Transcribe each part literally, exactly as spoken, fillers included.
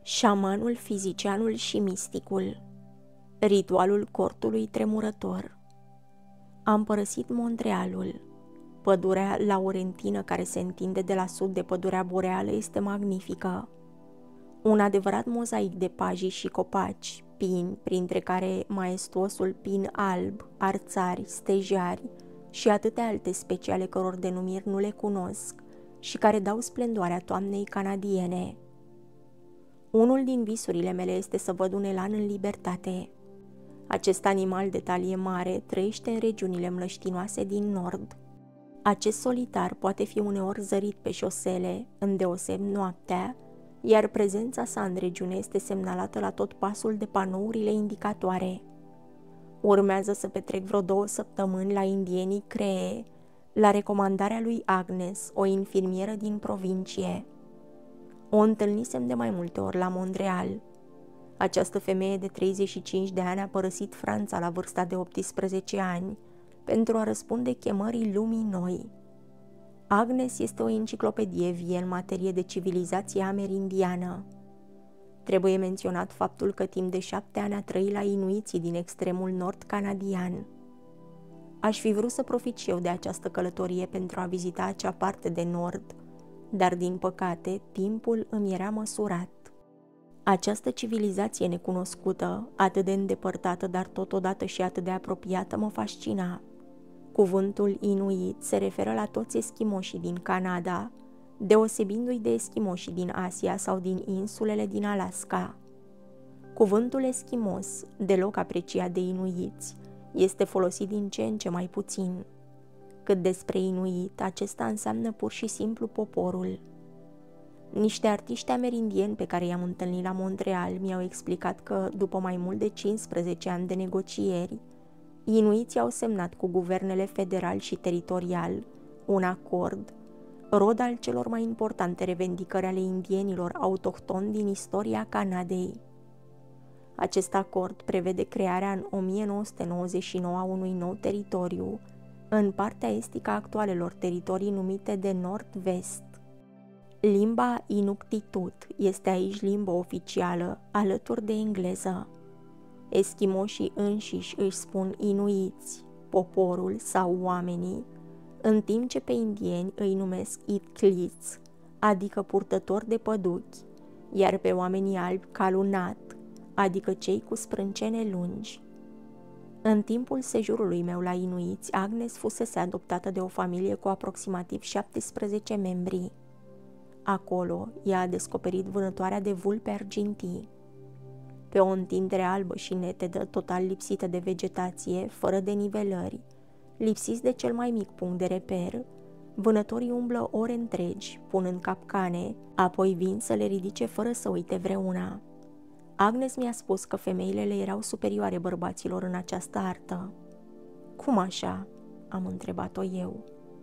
Șamanul, fizicianul și misticul. Ritualul cortului tremurător. Am părăsit Montrealul. Pădurea laurentină care se întinde de la sud de pădurea boreală este magnifică. Un adevărat mozaic de pajii și copaci, pini, printre care maestuosul pin alb, arțari, stejari și atâtea alte specii ale căror denumiri nu le cunosc și care dau splendoarea toamnei canadiene. Unul din visurile mele este să văd un elan în libertate. Acest animal de talie mare trăiește în regiunile mlăștinoase din nord. Acest solitar poate fi uneori zărit pe șosele, îndeoseb noaptea, iar prezența sa în regiune este semnalată la tot pasul de panourile indicatoare. Urmează să petrec vreo două săptămâni la indienii Cree, la recomandarea lui Agnes, o infirmieră din provincie. O întâlnisem de mai multe ori la Montreal. Această femeie de treizeci și cinci de ani a părăsit Franța la vârsta de optsprezece ani pentru a răspunde chemării lumii noi. Agnes este o enciclopedie vie în materie de civilizație amerindiană. Trebuie menționat faptul că timp de șapte ani a trăit la inuiții din extremul nord canadian. Aș fi vrut să profit și eu de această călătorie pentru a vizita acea parte de nord, dar din păcate timpul îmi era măsurat. Această civilizație necunoscută, atât de îndepărtată, dar totodată și atât de apropiată, mă fascina. Cuvântul inuit se referă la toți eschimoșii din Canada, deosebindu-i de eschimoșii din Asia sau din insulele din Alaska. Cuvântul eschimos, deloc apreciat de inuiți, este folosit din ce în ce mai puțin. Cât despre inuit, acesta înseamnă pur și simplu poporul. Niște artiști amerindieni pe care i-am întâlnit la Montreal mi-au explicat că, după mai mult de cincisprezece ani de negocieri, inuiții au semnat cu guvernele federal și teritorial un acord, rod al celor mai importante revendicări ale indienilor autohtoni din istoria Canadei. Acest acord prevede crearea în o mie nouă sute nouăzeci și nouă a unui nou teritoriu în partea estică a actualelor teritorii numite de nord-vest. Limba Inuktitut este aici limbă oficială, alături de engleză. Eschimoșii înșiși își spun inuiți, poporul sau oamenii, în timp ce pe indieni îi numesc Itkliți, adică purtători de păduchi, iar pe oamenii albi Kalunat, adică cei cu sprâncene lungi. În timpul sejurului meu la inuiți, Agnes fusese adoptată de o familie cu aproximativ șaptesprezece membri. Acolo, ea a descoperit vânătoarea de vulpe argintii. Pe o întindere albă și netedă, total lipsită de vegetație, fără de nivelări, lipsiți de cel mai mic punct de reper, vânătorii umblă ore întregi, punând capcane, apoi vin să le ridice fără să uite vreuna. Agnes mi-a spus că femeile le erau superioare bărbaților în această artă. Cum așa? Am întrebat-o eu.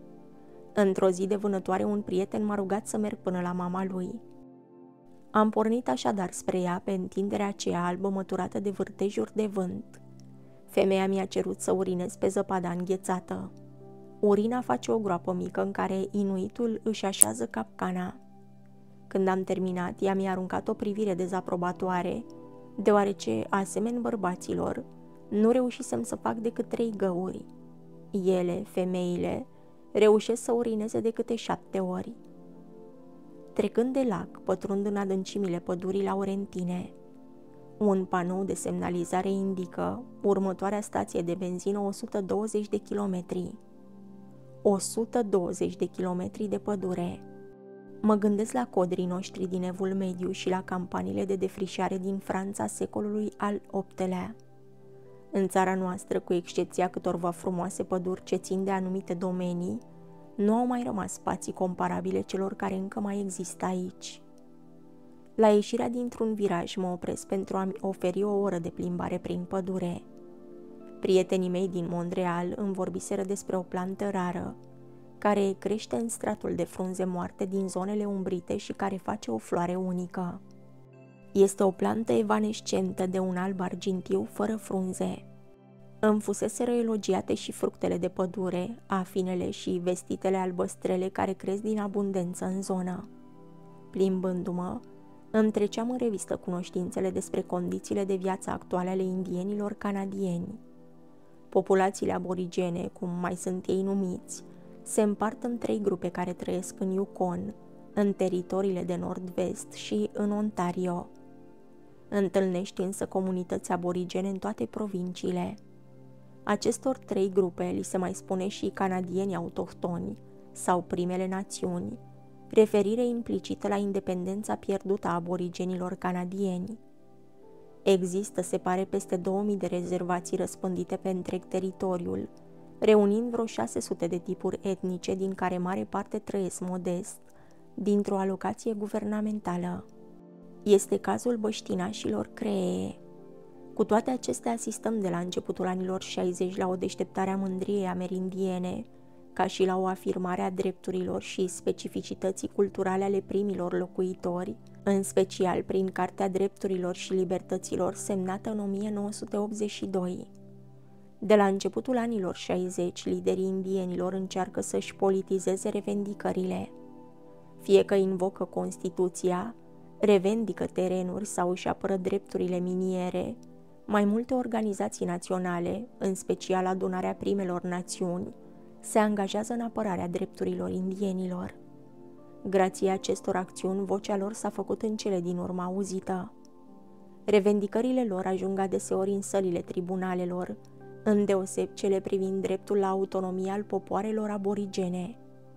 Într-o zi de vânătoare, un prieten m-a rugat să merg până la mama lui. Am pornit așadar spre ea pe întinderea aceea albă măturată de vârtejuri de vânt. Femeia mi-a cerut să urinez pe zăpada înghețată. Urina face o groapă mică în care inuitul își așează capcana. Când am terminat, ea mi-a aruncat o privire dezaprobatoare, deoarece, asemeni bărbaților, nu reușisem să fac decât trei găuri. Ele, femeile, reușesc să urineze de câte șapte ori. Trecând de lac, pătrund în adâncimile pădurii laurentine. Un panou de semnalizare indică următoarea stație de benzină o sută douăzeci de kilometri. o sută douăzeci de kilometri de pădure. Mă gândesc la codrii noștri din Evul Mediu și la campaniile de defrișare din Franța secolului al optelea. În țara noastră, cu excepția câtorva frumoase păduri ce țin de anumite domenii, nu au mai rămas spații comparabile celor care încă mai există aici. La ieșirea dintr-un viraj mă opresc pentru a-mi oferi o oră de plimbare prin pădure. Prietenii mei din Montreal îmi vorbiseră despre o plantă rară, care crește în stratul de frunze moarte din zonele umbrite și care face o floare unică. Este o plantă evanescentă de un alb argintiu fără frunze. Îmi fuseseră elogiate și fructele de pădure, afinele și vestitele albăstrele care cresc din abundență în zonă. Plimbându-mă, Îmi treceam în revistă cunoștințele despre condițiile de viață actuale ale indienilor canadieni. Populațiile aborigene, cum mai sunt ei numiți, se împart în trei grupe care trăiesc în Yukon, în teritoriile de nord-vest și în Ontario. Întâlnești însă comunități aborigene în toate provinciile. Acestor trei grupe li se mai spune și canadieni autohtoni sau primele națiuni, referire implicită la independența pierdută a aborigenilor canadieni. Există, se pare, peste două mii de rezervații răspândite pe întreg teritoriul, reunind vreo șase sute de tipuri etnice, din care mare parte trăiesc modest, dintr-o alocație guvernamentală. Este cazul băștinașilor Cree. Cu toate acestea, asistăm de la începutul anilor șaizeci la o deșteptare a mândriei amerindiene, ca și la o afirmare a drepturilor și specificității culturale ale primilor locuitori, în special prin Cartea Drepturilor și Libertăților semnată în o mie nouă sute optzeci și doi. De la începutul anilor șaizeci, liderii indienilor încearcă să-și politizeze revendicările. Fie că invocă Constituția, revendică terenuri sau își apără drepturile miniere, mai multe organizații naționale, în special Adunarea Primelor Națiuni, se angajează în apărarea drepturilor indienilor. Grație acestor acțiuni, vocea lor s-a făcut în cele din urmă auzită. Revendicările lor ajung adeseori în sălile tribunalelor, îndeoseb cele privind dreptul la autonomie al popoarelor aborigene.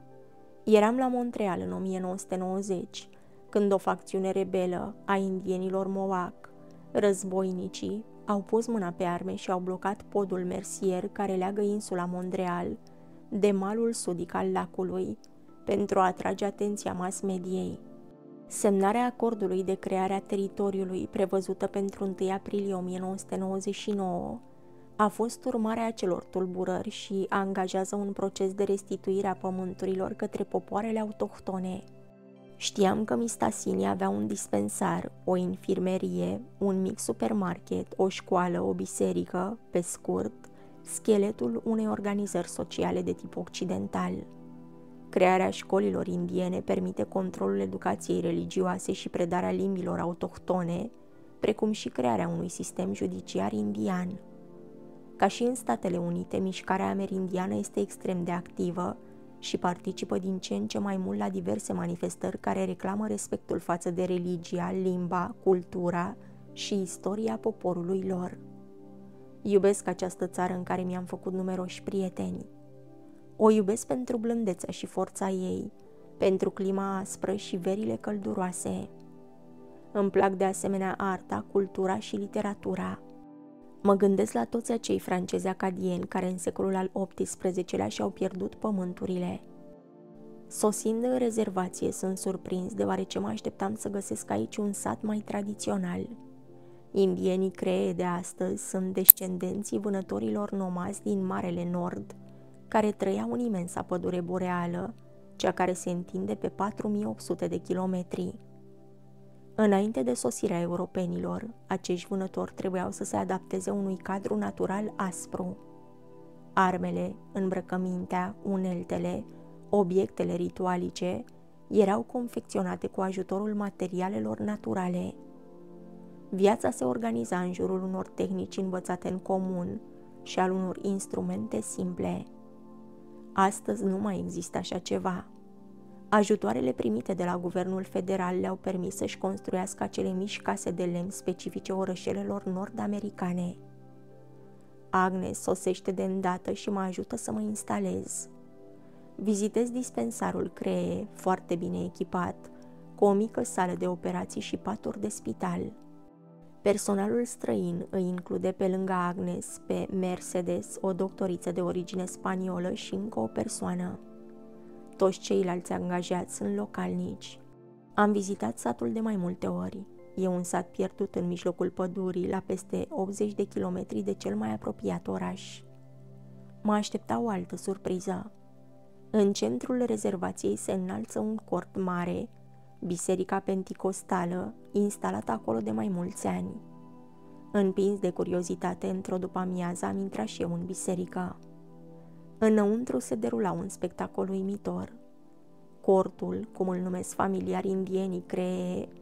Eram la Montreal în o mie nouă sute nouăzeci, când o facțiune rebelă a indienilor Mohawk, războinicii, au pus mâna pe arme și au blocat podul Mercier care leagă insula Montreal de malul sudic al lacului, pentru a atrage atenția mass-mediei. Semnarea acordului de creare a teritoriului, prevăzută pentru întâi aprilie o mie nouă sute nouăzeci și nouă, a fost urmarea acelor tulburări și angajează un proces de restituire a pământurilor către popoarele autohtone. Știam că Mistassini avea un dispensar, o infirmerie, un mic supermarket, o școală, o biserică, pe scurt, scheletul unei organizări sociale de tip occidental. Crearea școlilor indiene permite controlul educației religioase și predarea limbilor autohtone, precum și crearea unui sistem judiciar indian. Ca și în Statele Unite, mișcarea amerindiană este extrem de activă și participă din ce în ce mai mult la diverse manifestări care reclamă respectul față de religia, limba, cultura și istoria poporului lor. Iubesc această țară în care mi-am făcut numeroși prieteni. O iubesc pentru blândețea și forța ei, pentru clima aspră și verile călduroase. Îmi plac de asemenea arta, cultura și literatura. Mă gândesc la toți acei francezi acadieni care în secolul al optsprezecelea și-au pierdut pământurile. Sosind în rezervație, sunt surprins deoarece mă așteptam să găsesc aici un sat mai tradițional. Indienii Cree de astăzi sunt descendenții vânătorilor nomazi din Marele Nord, care trăiau în imensa pădure boreală, cea care se întinde pe patru mii opt sute de kilometri. Înainte de sosirea europenilor, acești vânători trebuiau să se adapteze unui cadru natural aspru. Armele, îmbrăcămintea, uneltele, obiectele ritualice erau confecționate cu ajutorul materialelor naturale. Viața se organiza în jurul unor tehnici învățate în comun și al unor instrumente simple. Astăzi nu mai există așa ceva. Ajutoarele primite de la guvernul federal le-au permis să-și construiască acele mici case de lemn specifice orășelelor nord-americane. Agnes sosește de îndată și mă ajută să mă instalez. Vizitez dispensarul Cree, foarte bine echipat, cu o mică sală de operații și paturi de spital. Personalul străin îi include pe lângă Agnes pe Mercedes, o doctoriță de origine spaniolă și încă o persoană. Toți ceilalți angajați sunt localnici. Am vizitat satul de mai multe ori. E un sat pierdut în mijlocul pădurii, la peste optzeci de kilometri de cel mai apropiat oraș. Mă aștepta o altă surpriză. În centrul rezervației se înalță un cort mare, biserica penticostală, instalată acolo de mai mulți ani. Împins de curiozitate, într-o după-amiază am intrat și eu în biserică. Înăuntru se derula un spectacol uimitor. Cortul, cum îl numesc familiar indienii Cree,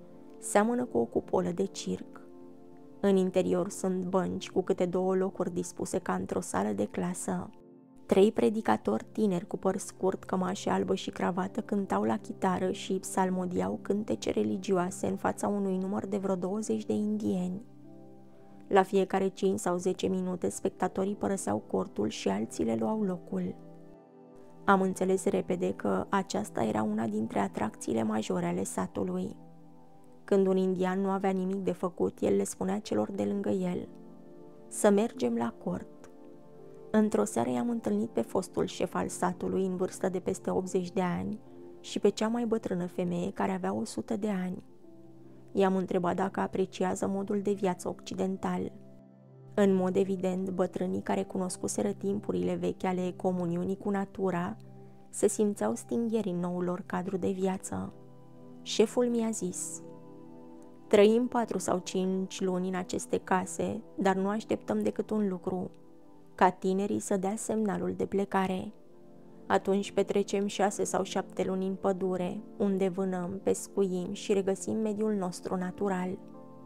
Seamănă cu o cupolă de circ. În interior sunt bănci cu câte două locuri dispuse ca într-o sală de clasă. Trei predicatori tineri cu păr scurt, cămașă albă și cravată cântau la chitară și psalmodiau cântece religioase în fața unui număr de vreo douăzeci de indieni. La fiecare cinci sau zece minute, spectatorii părăseau cortul și alții le luau locul. Am înțeles repede că aceasta era una dintre atracțiile majore ale satului. Când un indian nu avea nimic de făcut, el le spunea celor de lângă el: să mergem la cort. Într-o seară i-am întâlnit pe fostul șef al satului, în vârstă de peste optzeci de ani, și pe cea mai bătrână femeie, care avea o sută de ani. I-am întrebat dacă apreciază modul de viață occidental. În mod evident, bătrânii care cunoscuseră timpurile vechi ale comuniunii cu natura se simțeau stingheri în noul lor cadru de viață. Șeful mi-a zis: trăim patru sau cinci luni în aceste case, dar nu așteptăm decât un lucru: ca tinerii să dea semnalul de plecare. Atunci petrecem șase sau șapte luni în pădure, unde vânăm, pescuim și regăsim mediul nostru natural.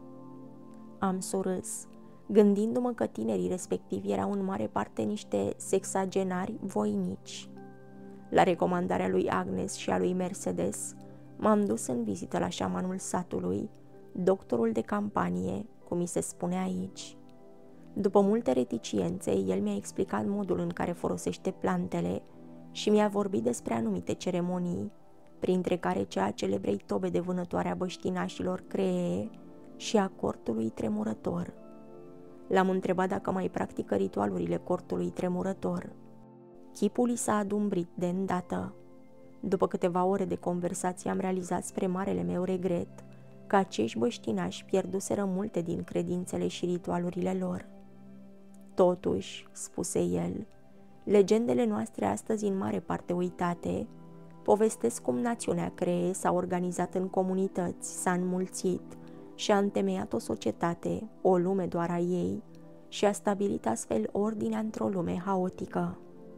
Am surâs, gândindu-mă că tinerii respectivi erau în mare parte niște sexagenari voinici. La recomandarea lui Agnes și a lui Mercedes, m-am dus în vizită la șamanul satului, doctorul de campanie, cum mi se spune aici. După multe reticiențe, el mi-a explicat modul în care folosește plantele și mi-a vorbit despre anumite ceremonii, printre care cea a celebrei tobe de vânătoare a băștinașilor Cree și a cortului tremurător. L-am întrebat dacă mai practică ritualurile cortului tremurător. Chipul i s-a adumbrit de îndată. După câteva ore de conversație am realizat, spre marele meu regret, că acești băștinași pierduseră multe din credințele și ritualurile lor. Totuși, spuse el, legendele noastre, astăzi în mare parte uitate, povestesc cum națiunea Cree s-a organizat în comunități, s-a înmulțit și a întemeiat o societate, o lume doar a ei, și a stabilit astfel ordinea într-o lume haotică.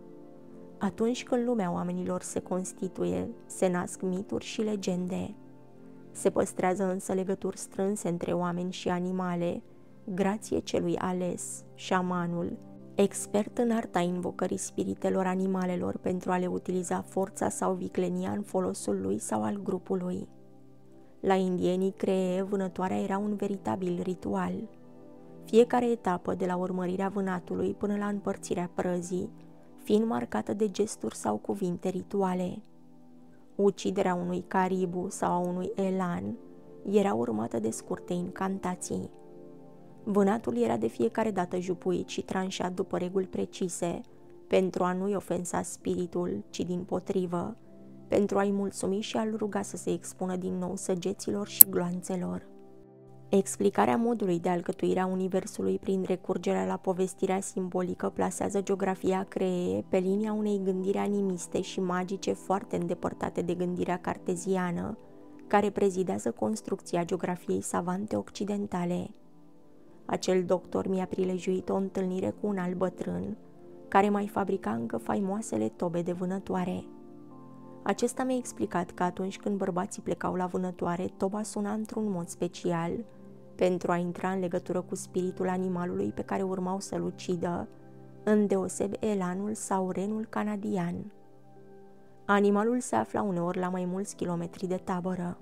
Atunci când lumea oamenilor se constituie, se nasc mituri și legende. Se păstrează însă legături strânse între oameni și animale, grație celui ales, șamanul, expert în arta invocării spiritelor animalelor pentru a le utiliza forța sau viclenia în folosul lui sau al grupului. La indienii Cree, vânătoarea era un veritabil ritual. Fiecare etapă, de la urmărirea vânatului până la împărțirea prăzii, fiind marcată de gesturi sau cuvinte rituale. Uciderea unui caribu sau a unui elan era urmată de scurte incantații. Vânatul era de fiecare dată jupuit și tranșat după reguli precise, pentru a nu-i ofensa spiritul, ci dimpotrivă, pentru a-i mulțumi și a-l ruga să se expună din nou săgeților și gloanțelor. Explicarea modului de alcătuire a universului prin recurgerea la povestirea simbolică plasează geografia Cree pe linia unei gândiri animiste și magice foarte îndepărtate de gândirea carteziană, care prezidează construcția geografiei savante occidentale. Acel doctor mi-a prilejuit o întâlnire cu un alt bătrân, care mai fabrica încă faimoasele tobe de vânătoare. Acesta mi-a explicat că atunci când bărbații plecau la vânătoare, toba suna într-un mod special, pentru a intra în legătură cu spiritul animalului pe care urmau să-l ucidă, îndeosebi elanul sau renul canadian. Animalul se afla uneori la mai mulți kilometri de tabără.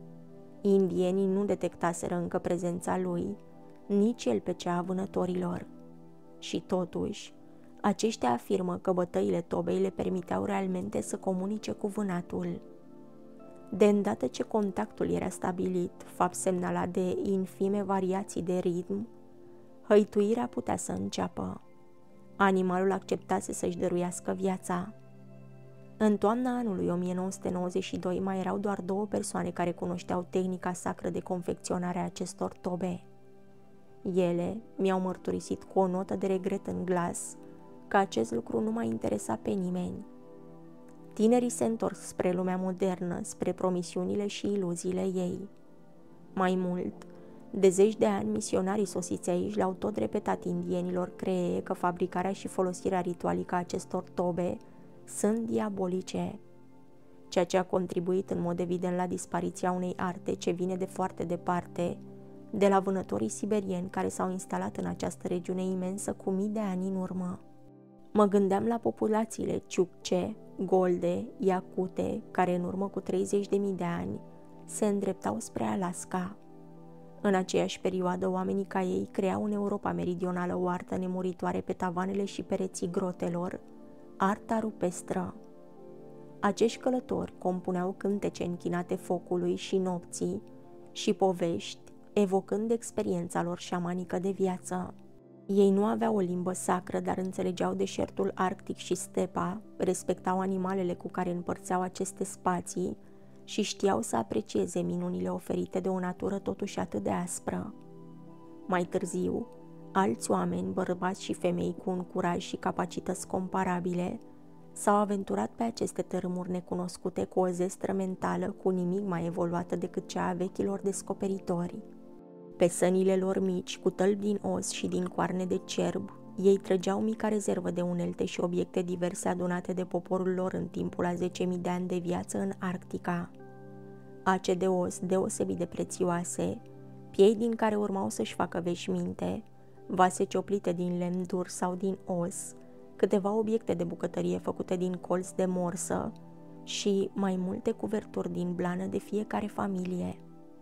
Indienii nu detectaseră încă prezența lui, nici el pe cea a vânătorilor. Și totuși, aceștia afirmă că bătăile tobei le permiteau realmente să comunice cu vânatul. De îndată ce contactul era stabilit, fapt semnalat de infime variații de ritm, hăituirea putea să înceapă. Animalul acceptase să-și dăruiască viața. În toamna anului o mie nouă sute nouăzeci și doi mai erau doar două persoane care cunoșteau tehnica sacră de confecționare a acestor tobe. Ele mi-au mărturisit cu o notă de regret în glas că acest lucru nu mai interesa pe nimeni. Tinerii se întorc spre lumea modernă, spre promisiunile și iluziile ei. Mai mult, de zeci de ani, misionarii sosiți aici le-au tot repetat indienilor Cree că fabricarea și folosirea ritualică a acestor tobe sunt diabolice. ceea ce a contribuit în mod evident la dispariția unei arte ce vine de foarte departe, de la vânătorii siberieni care s-au instalat în această regiune imensă cu mii de ani în urmă. Mă gândeam la populațiile ciucce, golde, iacute, care în urmă cu treizeci de mii de ani se îndreptau spre Alaska. În aceeași perioadă, oamenii ca ei creau în Europa meridională o artă nemuritoare pe tavanele și pereții grotelor, arta rupestră. Acești călători compuneau cântece închinate focului și nopții și povești, evocând experiența lor șamanică de viață. Ei nu aveau o limbă sacră, dar înțelegeau deșertul arctic și stepa, respectau animalele cu care împărțeau aceste spații și știau să aprecieze minunile oferite de o natură totuși atât de aspră. Mai târziu, alți oameni, bărbați și femei cu un curaj și capacități comparabile, s-au aventurat pe aceste tărâmuri necunoscute cu o zestră mentală cu nimic mai evoluată decât cea a vechilor descoperitori. Pe sănile lor mici, cu tălpi din os și din coarne de cerb, ei trăgeau mica rezervă de unelte și obiecte diverse adunate de poporul lor în timpul a zece mii de ani de viață în Arctica. Ace de os deosebit de prețioase, piei din care urmau să-și facă veșminte, vase cioplite din lemn dur sau din os, câteva obiecte de bucătărie făcute din colț de morsă și mai multe cuverturi din blană de fiecare familie.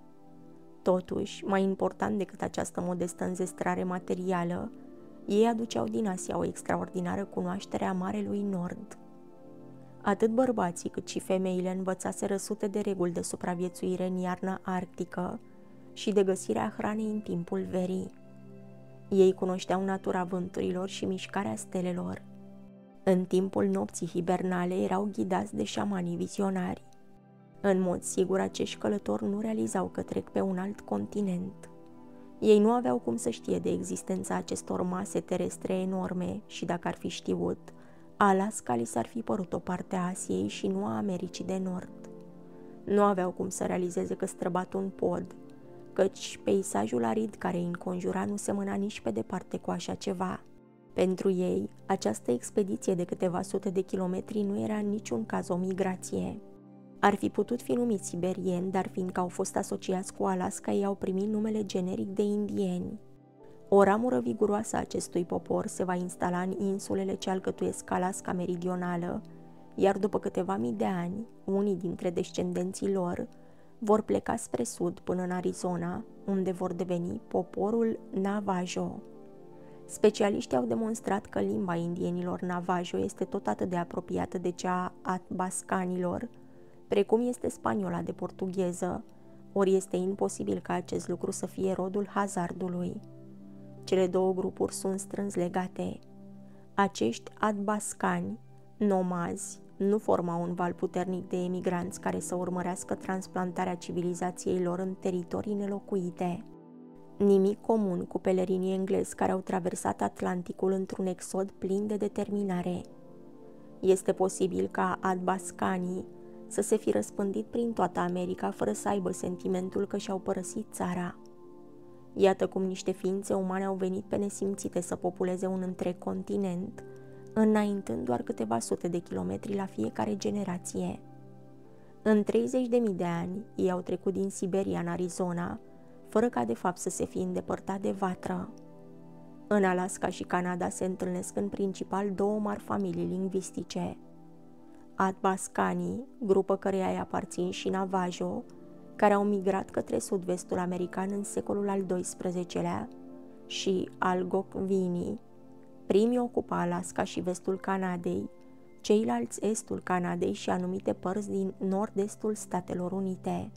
Totuși, mai important decât această modestă înzestrare materială, ei aduceau din Asia o extraordinară cunoaștere a Marelui Nord. Atât bărbații cât și femeile învățaseră sute de reguli de supraviețuire în iarna arctică și de găsirea hranei în timpul verii. Ei cunoșteau natura vânturilor și mișcarea stelelor. În timpul nopții hibernale erau ghidați de șamanii vizionari. În mod sigur, acești călători nu realizau că trec pe un alt continent. Ei nu aveau cum să știe de existența acestor mase terestre enorme și, dacă ar fi știut, Alaska li s-ar fi părut o parte a Asiei și nu a Americii de Nord. Nu aveau cum să realizeze că străbat un pod, căci peisajul arid care îi înconjura nu semăna nici pe departe cu așa ceva. Pentru ei, această expediție de câteva sute de kilometri nu era în niciun caz o migrație. Ar fi putut fi numiți siberieni, dar fiindcă au fost asociați cu Alaska, ei au primit numele generic de indieni. O ramură viguroasă a acestui popor se va instala în insulele ce alcătuiesc Alaska meridională, iar după câteva mii de ani, unii dintre descendenții lor vor pleca spre sud până în Arizona, unde vor deveni poporul Navajo. Specialiștii au demonstrat că limba indienilor Navajo este tot atât de apropiată de cea a atbascanilor, precum este spaniola de portugheză, ori este imposibil ca acest lucru să fie rodul hazardului. Cele două grupuri sunt strâns legate. Acești atbascani, nomazi, nu formau un val puternic de emigranți care să urmărească transplantarea civilizației lor în teritorii nelocuite. Nimic comun cu pelerinii englezi care au traversat Atlanticul într-un exod plin de determinare. Este posibil ca atbascanii să se fi răspândit prin toată America fără să aibă sentimentul că și-au părăsit țara. Iată cum niște ființe umane au venit pe nesimțite să populeze un întreg continent, înaintând doar câteva sute de kilometri la fiecare generație. În treizeci de mii de ani, ei au trecut din Siberia în Arizona, fără ca de fapt să se fi îndepărtat de vatră. În Alaska și Canada se întâlnesc în principal două mari familii lingvistice. Atbascanii, grupă căreia îi aparțin și Navajo, care au migrat către sud-vestul american în secolul al doisprezecelea, și Algonquinii, primii ocupa Alaska și vestul Canadei, ceilalți estul Canadei și anumite părți din nord-estul Statelor Unite.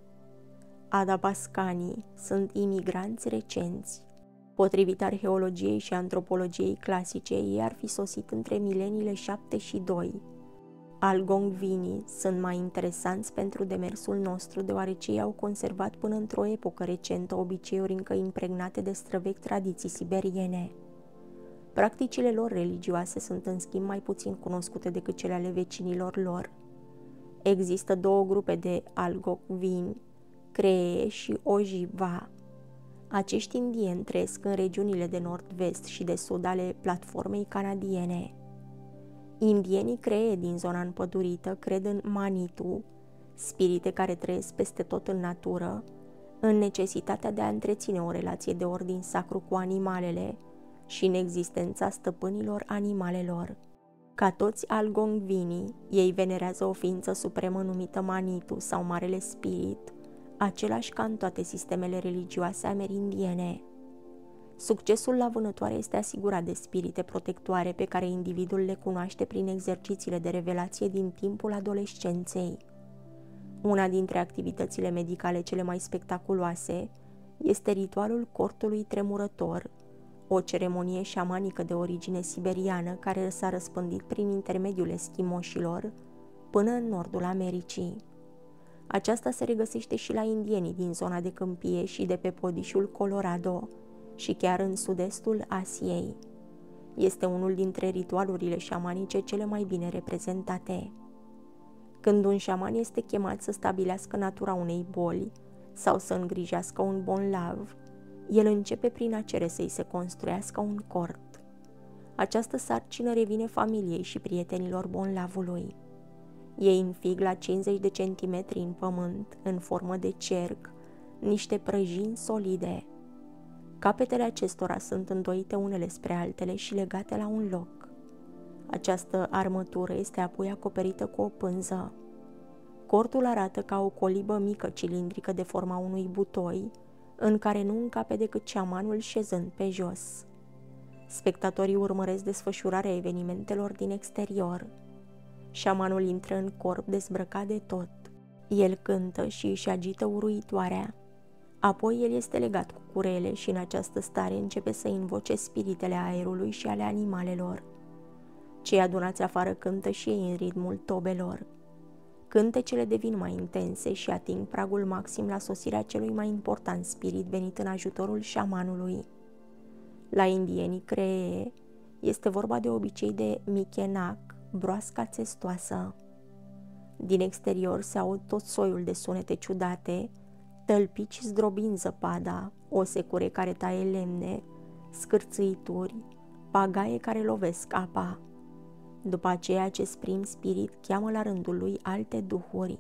Athabascanii sunt imigranți recenți. Potrivit arheologiei și antropologiei clasice, ei ar fi sosit între mileniile șapte și doi. Algonquinii sunt mai interesanți pentru demersul nostru deoarece ei au conservat până într-o epocă recentă obiceiuri încă impregnate de străvechi tradiții siberiene. Practicile lor religioase sunt în schimb mai puțin cunoscute decât cele ale vecinilor lor. Există două grupe de Algonquini, Cree și Ojibwa. Acești indieni trăiesc în regiunile de nord-vest și de sud ale platformei canadiene. Indienii cree din zona împădurită cred în Manitu, spirite care trăiesc peste tot în natură, în necesitatea de a întreține o relație de ordin sacru cu animalele și în existența stăpânilor animalelor. Ca toți algonvinii, ei venerează o ființă supremă numită Manitu sau Marele Spirit, același ca în toate sistemele religioase amerindiene. Succesul la vânătoare este asigurat de spirite protectoare pe care individul le cunoaște prin exercițiile de revelație din timpul adolescenței. Una dintre activitățile medicale cele mai spectaculoase este ritualul cortului tremurător, o ceremonie șamanică de origine siberiană care s-a răspândit prin intermediul eschimoșilor până în nordul Americii. Aceasta se regăsește și la indienii din zona de câmpie și de pe podișul Colorado și chiar în sud-estul Asiei. Este unul dintre ritualurile șamanice cele mai bine reprezentate. Când un șaman este chemat să stabilească natura unei boli sau să îngrijească un bolnav, el începe prin a cere să-i se construiască un cort. Această sarcină revine familiei și prietenilor bolnavului. Ei înfig la cincizeci de centimetri în pământ, în formă de cerc, niște prăjini solide. Capetele acestora sunt îndoite unele spre altele și legate la un loc. Această armătură este apoi acoperită cu o pânză. Cortul arată ca o colibă mică cilindrică de forma unui butoi, în care nu încape decât șamanul șezând pe jos. Spectatorii urmăresc desfășurarea evenimentelor din exterior. Șamanul intră în corp dezbrăcat de tot. El cântă și își agită uruitoarea. Apoi el este legat cu curele și în această stare începe să invoce spiritele aerului și ale animalelor. Cei adunați afară cântă și ei în ritmul tobelor. Cântecele devin mai intense și ating pragul maxim la sosirea celui mai important spirit venit în ajutorul șamanului. La indienii cree este vorba de obicei de michenac, broasca țestoasă. Din exterior se aud tot soiul de sunete ciudate, tălpici zdrobind zăpada, osecure care taie lemne, scârțâituri, pagaie care lovesc apa. După aceea acest prim spirit cheamă la rândul lui alte duhuri.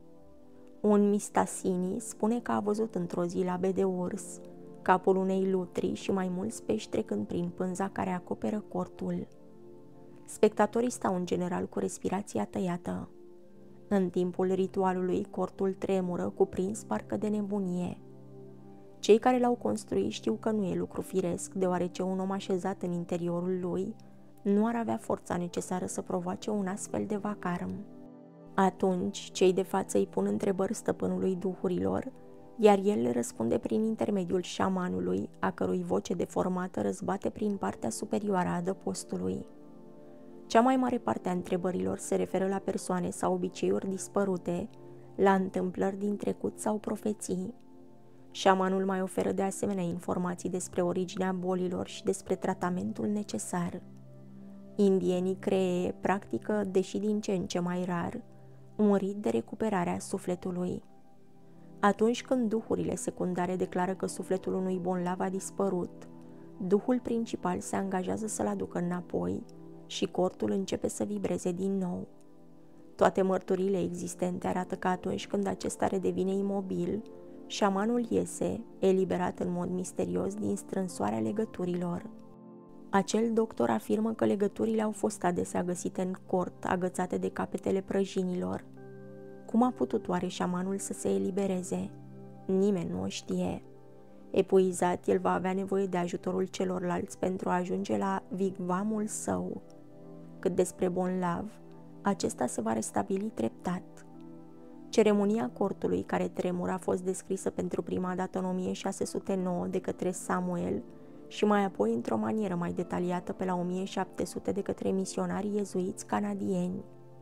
Un Mistasini spune că a văzut într-o zi labe de urs, capul unei lutri și mai mulți pești trecând prin pânza care acoperă cortul. Spectatorii stau în general cu respirația tăiată. În timpul ritualului, cortul tremură, cuprins parcă de nebunie. Cei care l-au construit știu că nu e lucru firesc, deoarece un om așezat în interiorul lui nu ar avea forța necesară să provoace un astfel de vacarm. Atunci, cei de față îi pun întrebări stăpânului duhurilor, iar el le răspunde prin intermediul șamanului, a cărui voce deformată răzbate prin partea superioară a adăpostului. Cea mai mare parte a întrebărilor se referă la persoane sau obiceiuri dispărute, la întâmplări din trecut sau profeții. Șamanul mai oferă de asemenea informații despre originea bolilor și despre tratamentul necesar. Indienii cree practică, deși din ce în ce mai rar, un rit de recuperare a sufletului. Atunci când duhurile secundare declară că sufletul unui bolnav a dispărut, duhul principal se angajează să-l aducă înapoi și cortul începe să vibreze din nou. Toate mărturile existente arată că atunci când acesta redevine imobil, șamanul iese, eliberat în mod misterios din strânsoarea legăturilor. Acel doctor afirmă că legăturile au fost adesea găsite în cort, agățate de capetele prăjinilor. Cum a putut oare șamanul să se elibereze? Nimeni nu o știe. Epuizat, el va avea nevoie de ajutorul celorlalți pentru a ajunge la vigvamul său. Cât despre bolnav, acesta se va restabili treptat. Ceremonia cortului care tremură a fost descrisă pentru prima dată în o mie șase sute nouă de către Samuel și mai apoi într-o manieră mai detaliată pe la o mie șapte sute de către misionarii iezuiți canadieni.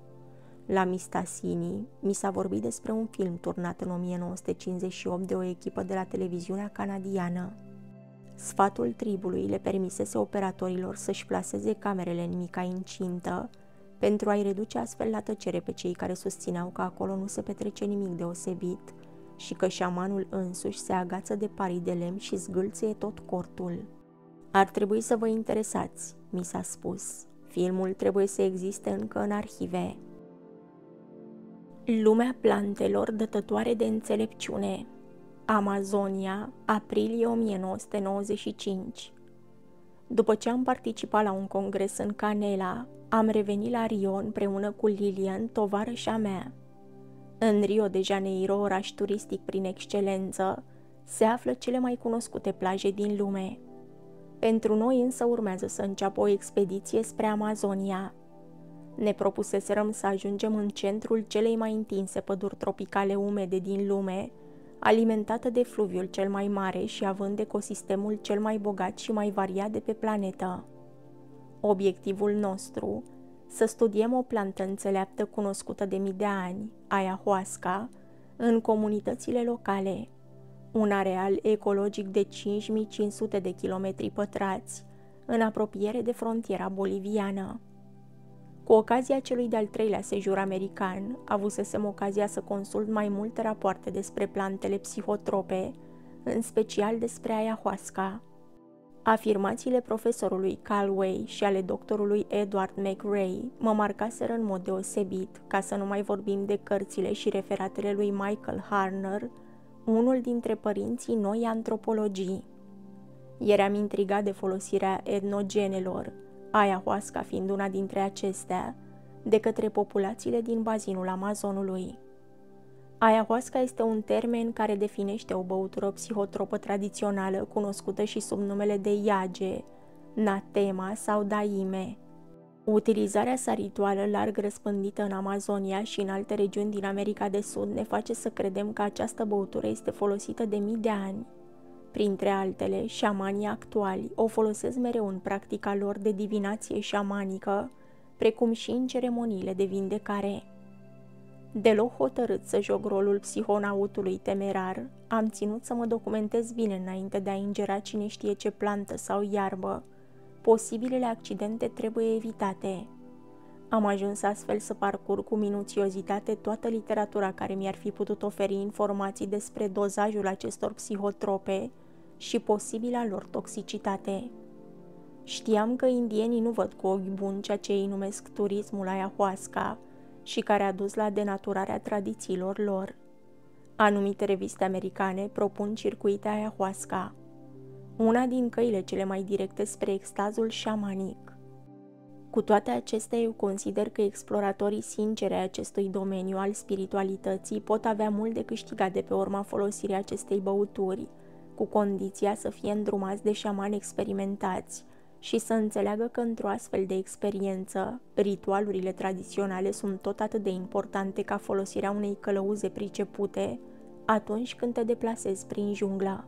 La Mistasini mi s-a vorbit despre un film turnat în o mie nouă sute cincizeci și opt de o echipă de la televiziunea canadiană. Sfatul tribului le permisese operatorilor să-și plaseze camerele în mica incintă pentru a-i reduce astfel la tăcere pe cei care susțineau că acolo nu se petrece nimic deosebit și că șamanul însuși se agață de parii de lemn și zgâlțăie tot cortul. Ar trebui să vă interesați, mi s-a spus. Filmul trebuie să existe încă în arhive. Lumea plantelor dătătoare de înțelepciune. Amazonia, aprilie o mie nouă sute nouăzeci și cinci. După ce am participat la un congres în Canela, am revenit la Rio împreună cu Lilian, tovarășa mea. În Rio de Janeiro, oraș turistic prin excelență, se află cele mai cunoscute plaje din lume. Pentru noi însă urmează să înceapă o expediție spre Amazonia. Ne propuseserăm să ajungem în centrul celei mai întinse păduri tropicale umede din lume, alimentată de fluviul cel mai mare și având ecosistemul cel mai bogat și mai variat de pe planetă. Obiectivul nostru, să studiem o plantă înțeleaptă cunoscută de mii de ani, ayahuasca, în comunitățile locale, un areal ecologic de cinci mii cinci sute de kilometri pătrați, în apropiere de frontiera boliviană. Cu ocazia celui de-al treilea sejur american, avusesem ocazia să consult mai multe rapoarte despre plantele psihotrope, în special despre ayahuasca. Afirmațiile profesorului Calway și ale doctorului Edward McRae mă marcaseră în mod deosebit, ca să nu mai vorbim de cărțile și referatele lui Michael Harner, unul dintre părinții noi antropologii. Eram intrigat de folosirea etnogenelor, ayahuasca fiind una dintre acestea, de către populațiile din bazinul Amazonului. Ayahuasca este un termen care definește o băutură psihotropă tradițională cunoscută și sub numele de yage, natema sau daime. Utilizarea sa rituală larg răspândită în Amazonia și în alte regiuni din America de Sud ne face să credem că această băutură este folosită de mii de ani. Printre altele, șamanii actuali o folosesc mereu în practica lor de divinație șamanică, precum și în ceremoniile de vindecare. Deloc hotărât să joc rolul psihonautului temerar, am ținut să mă documentez bine înainte de a ingera cine știe ce plantă sau iarbă. Posibilele accidente trebuie evitate. Am ajuns astfel să parcurg cu minuțiozitate toată literatura care mi-ar fi putut oferi informații despre dozajul acestor psihotrope și posibila lor toxicitate. Știam că indienii nu văd cu ochi buni ceea ce ei numesc turismul ayahuasca și care a dus la denaturarea tradițiilor lor. Anumite reviste americane propun circuite ayahuasca, una din căile cele mai directe spre extazul șamanic. Cu toate acestea, eu consider că exploratorii sinceri ai acestui domeniu al spiritualității pot avea mult de câștigat de pe urma folosirii acestei băuturi, cu condiția să fie îndrumați de șamani experimentați și să înțeleagă că într-o astfel de experiență, ritualurile tradiționale sunt tot atât de importante ca folosirea unei călăuze pricepute atunci când te deplasezi prin jungla.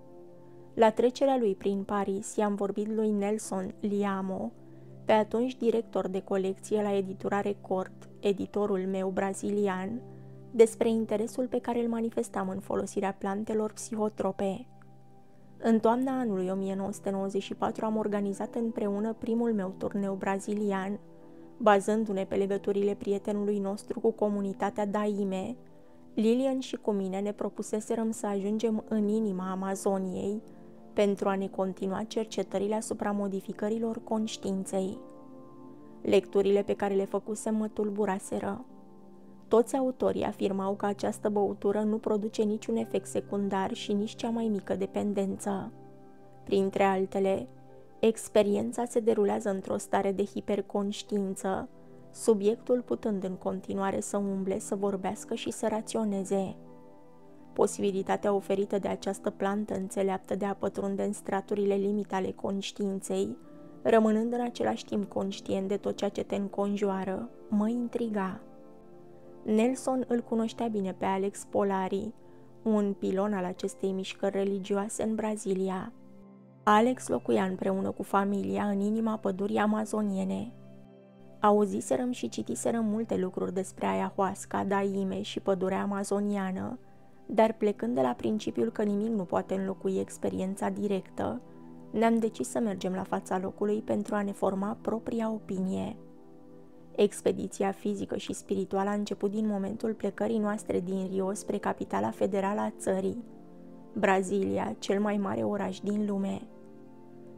La trecerea lui prin Paris, i-am vorbit lui Nelson Liamo, pe atunci director de colecție la editura Record, editorul meu brazilian, despre interesul pe care îl manifestam în folosirea plantelor psihotrope. În toamna anului o mie nouă sute nouăzeci și patru am organizat împreună primul meu turneu brazilian, bazându-ne pe legăturile prietenului nostru cu comunitatea Daime. Lilian și cu mine ne propuseserăm să ajungem în inima Amazoniei pentru a ne continua cercetările asupra modificărilor conștiinței. Lecturile pe care le făcusem mă tulburaseră. Toți autorii afirmau că această băutură nu produce niciun efect secundar și nici cea mai mică dependență. Printre altele, experiența se derulează într-o stare de hiperconștiință, subiectul putând în continuare să umble, să vorbească și să raționeze. Posibilitatea oferită de această plantă înțeleaptă de a pătrunde în straturile limite ale conștiinței, rămânând în același timp conștient de tot ceea ce te înconjoară, mă intriga. Nelson îl cunoștea bine pe Alex Polari, un pilon al acestei mișcări religioase în Brazilia. Alex locuia împreună cu familia în inima pădurii amazoniene. Auziserăm și citiserăm multe lucruri despre ayahuasca, daime și pădurea amazoniană, dar plecând de la principiul că nimic nu poate înlocui experiența directă, ne-am decis să mergem la fața locului pentru a ne forma propria opinie. Expediția fizică și spirituală a început din momentul plecării noastre din Rio spre capitala federală a țării, Brazilia, cel mai mare oraș din lume.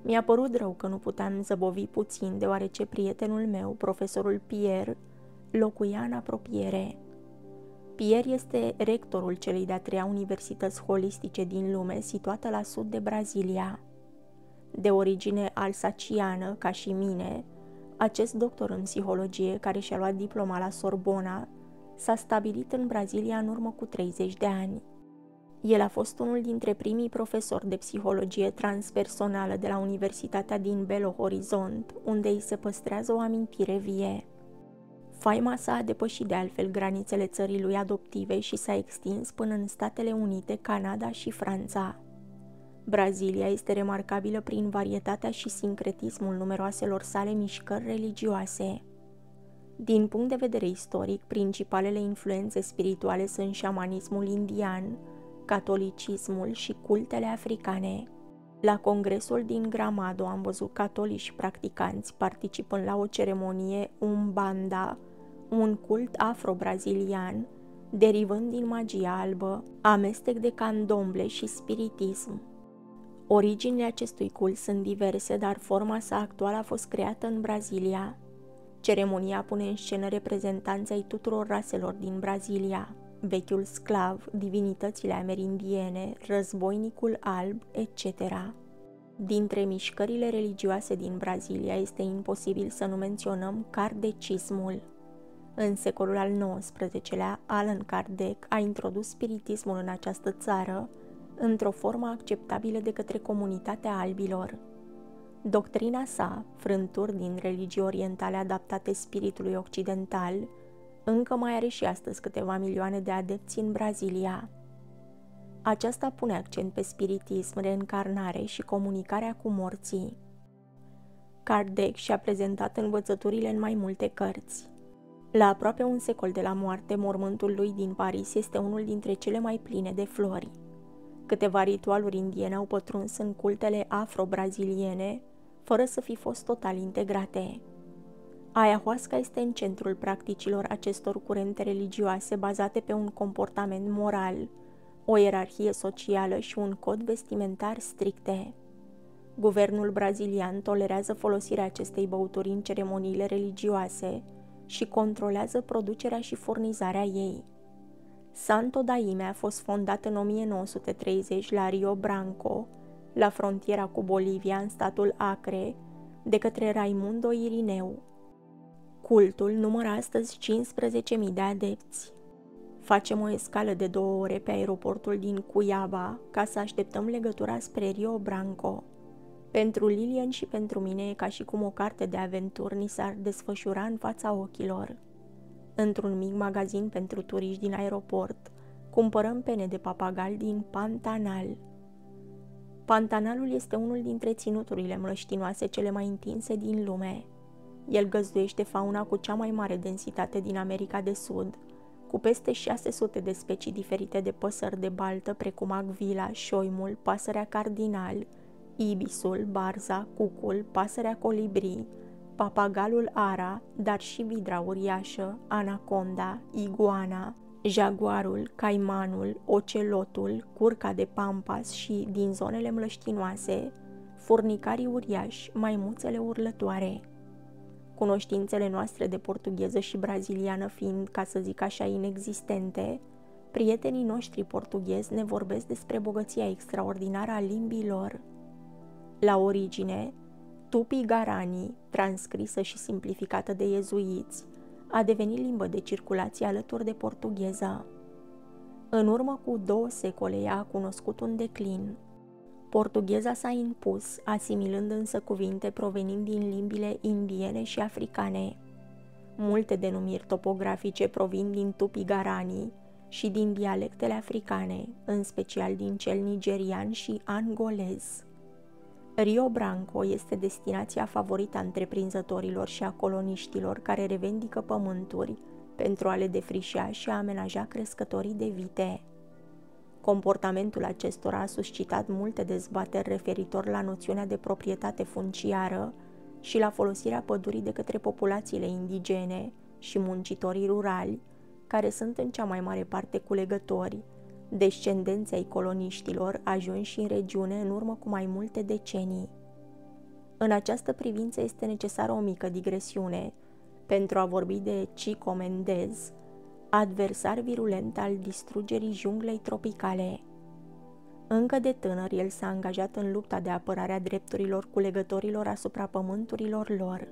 Mi-a părut rău că nu puteam zăbovi puțin, deoarece prietenul meu, profesorul Pierre, locuia în apropiere. Pierre este rectorul celei de-a treia universități holistice din lume, situată la sud de Brazilia. De origine alsaciană, ca și mine, acest doctor în psihologie, care și-a luat diploma la Sorbona, s-a stabilit în Brazilia în urmă cu treizeci de ani. El a fost unul dintre primii profesori de psihologie transpersonală de la Universitatea din Belo Horizont, unde îi se păstrează o amintire vie. Faima sa a depășit de altfel granițele țării lui adoptive și s-a extins până în Statele Unite, Canada și Franța. Brazilia este remarcabilă prin varietatea și sincretismul numeroaselor sale mișcări religioase. Din punct de vedere istoric, principalele influențe spirituale sunt șamanismul indian, catolicismul și cultele africane. La congresul din Gramado am văzut catolici practicanți participând la o ceremonie Umbanda, un cult afro-brazilian, derivând din magia albă, amestec de candomble și spiritism. Originile acestui cult sunt diverse, dar forma sa actuală a fost creată în Brazilia. Ceremonia pune în scenă reprezentanții ai tuturor raselor din Brazilia, vechiul sclav, divinitățile amerindiene, războinicul alb, et cetera. Dintre mișcările religioase din Brazilia este imposibil să nu menționăm kardecismul. În secolul al nouăsprezecelea, Allan Kardec a introdus spiritismul în această țară, într-o formă acceptabilă de către comunitatea albilor. Doctrina sa, frânturi din religii orientale adaptate spiritului occidental, încă mai are și astăzi câteva milioane de adepți în Brazilia. Aceasta pune accent pe spiritism, reîncarnare și comunicarea cu morții. Kardec și-a prezentat învățăturile în mai multe cărți. La aproape un secol de la moarte, mormântul lui din Paris este unul dintre cele mai pline de flori. Câteva ritualuri indiene au pătruns în cultele afro-braziliene, fără să fi fost total integrate. Ayahuasca este în centrul practicilor acestor curente religioase bazate pe un comportament moral, o ierarhie socială și un cod vestimentar stricte. Guvernul brazilian tolerează folosirea acestei băuturi în ceremoniile religioase și controlează producerea și furnizarea ei. Santo Daime a fost fondat în o mie nouă sute treizeci la Rio Branco, la frontiera cu Bolivia, în statul Acre, de către Raimundo Irineu. Cultul numără astăzi cincisprezece mii de adepți. Facem o escală de două ore pe aeroportul din Cuiaba ca să așteptăm legătura spre Rio Branco. Pentru Lilian și pentru mine e ca și cum o carte de aventuri ni s-ar desfășura în fața ochilor. Într-un mic magazin pentru turiști din aeroport, cumpărăm pene de papagal din Pantanal. Pantanalul este unul dintre ținuturile mlăștinoase cele mai întinse din lume. El găzduiește fauna cu cea mai mare densitate din America de Sud, cu peste șase sute de specii diferite de păsări de baltă, precum agvila, șoimul, pasărea cardinal, ibisul, barza, cucul, pasărea colibri, papagalul ara, dar și vidra uriașă, anaconda, iguana, jaguarul, caimanul, ocelotul, curca de pampas și, din zonele mlăștinoase, furnicarii uriași, maimuțele urlătoare. Cunoștințele noastre de portugheză și braziliană fiind, ca să zic așa, inexistente, prietenii noștri portughezi ne vorbesc despre bogăția extraordinară a limbii lor. La origine, Tupi-Guarani, transcrisă și simplificată de iezuiți, a devenit limbă de circulație alături de portugheză. În urmă cu două secole ea a cunoscut un declin. Portugheza s-a impus, asimilând însă cuvinte provenind din limbile indiene și africane. Multe denumiri topografice provin din Tupi-Guarani și din dialectele africane, în special din cel nigerian și angolez. Rio Branco este destinația favorită a întreprinzătorilor și a coloniștilor care revendică pământuri pentru a le defrișa și a amenaja crescătorii de vite. Comportamentul acestora a suscitat multe dezbateri referitor la noțiunea de proprietate funciară și la folosirea pădurii de către populațiile indigene și muncitorii rurali, care sunt în cea mai mare parte culegători, descendenții ai coloniștilor ajunși în regiune în urmă cu mai multe decenii. În această privință este necesară o mică digresiune pentru a vorbi de Chico Mendes, adversar virulent al distrugerii junglei tropicale. Încă de tânăr, el s-a angajat în lupta de apărare a drepturilor culegătorilor asupra pământurilor lor.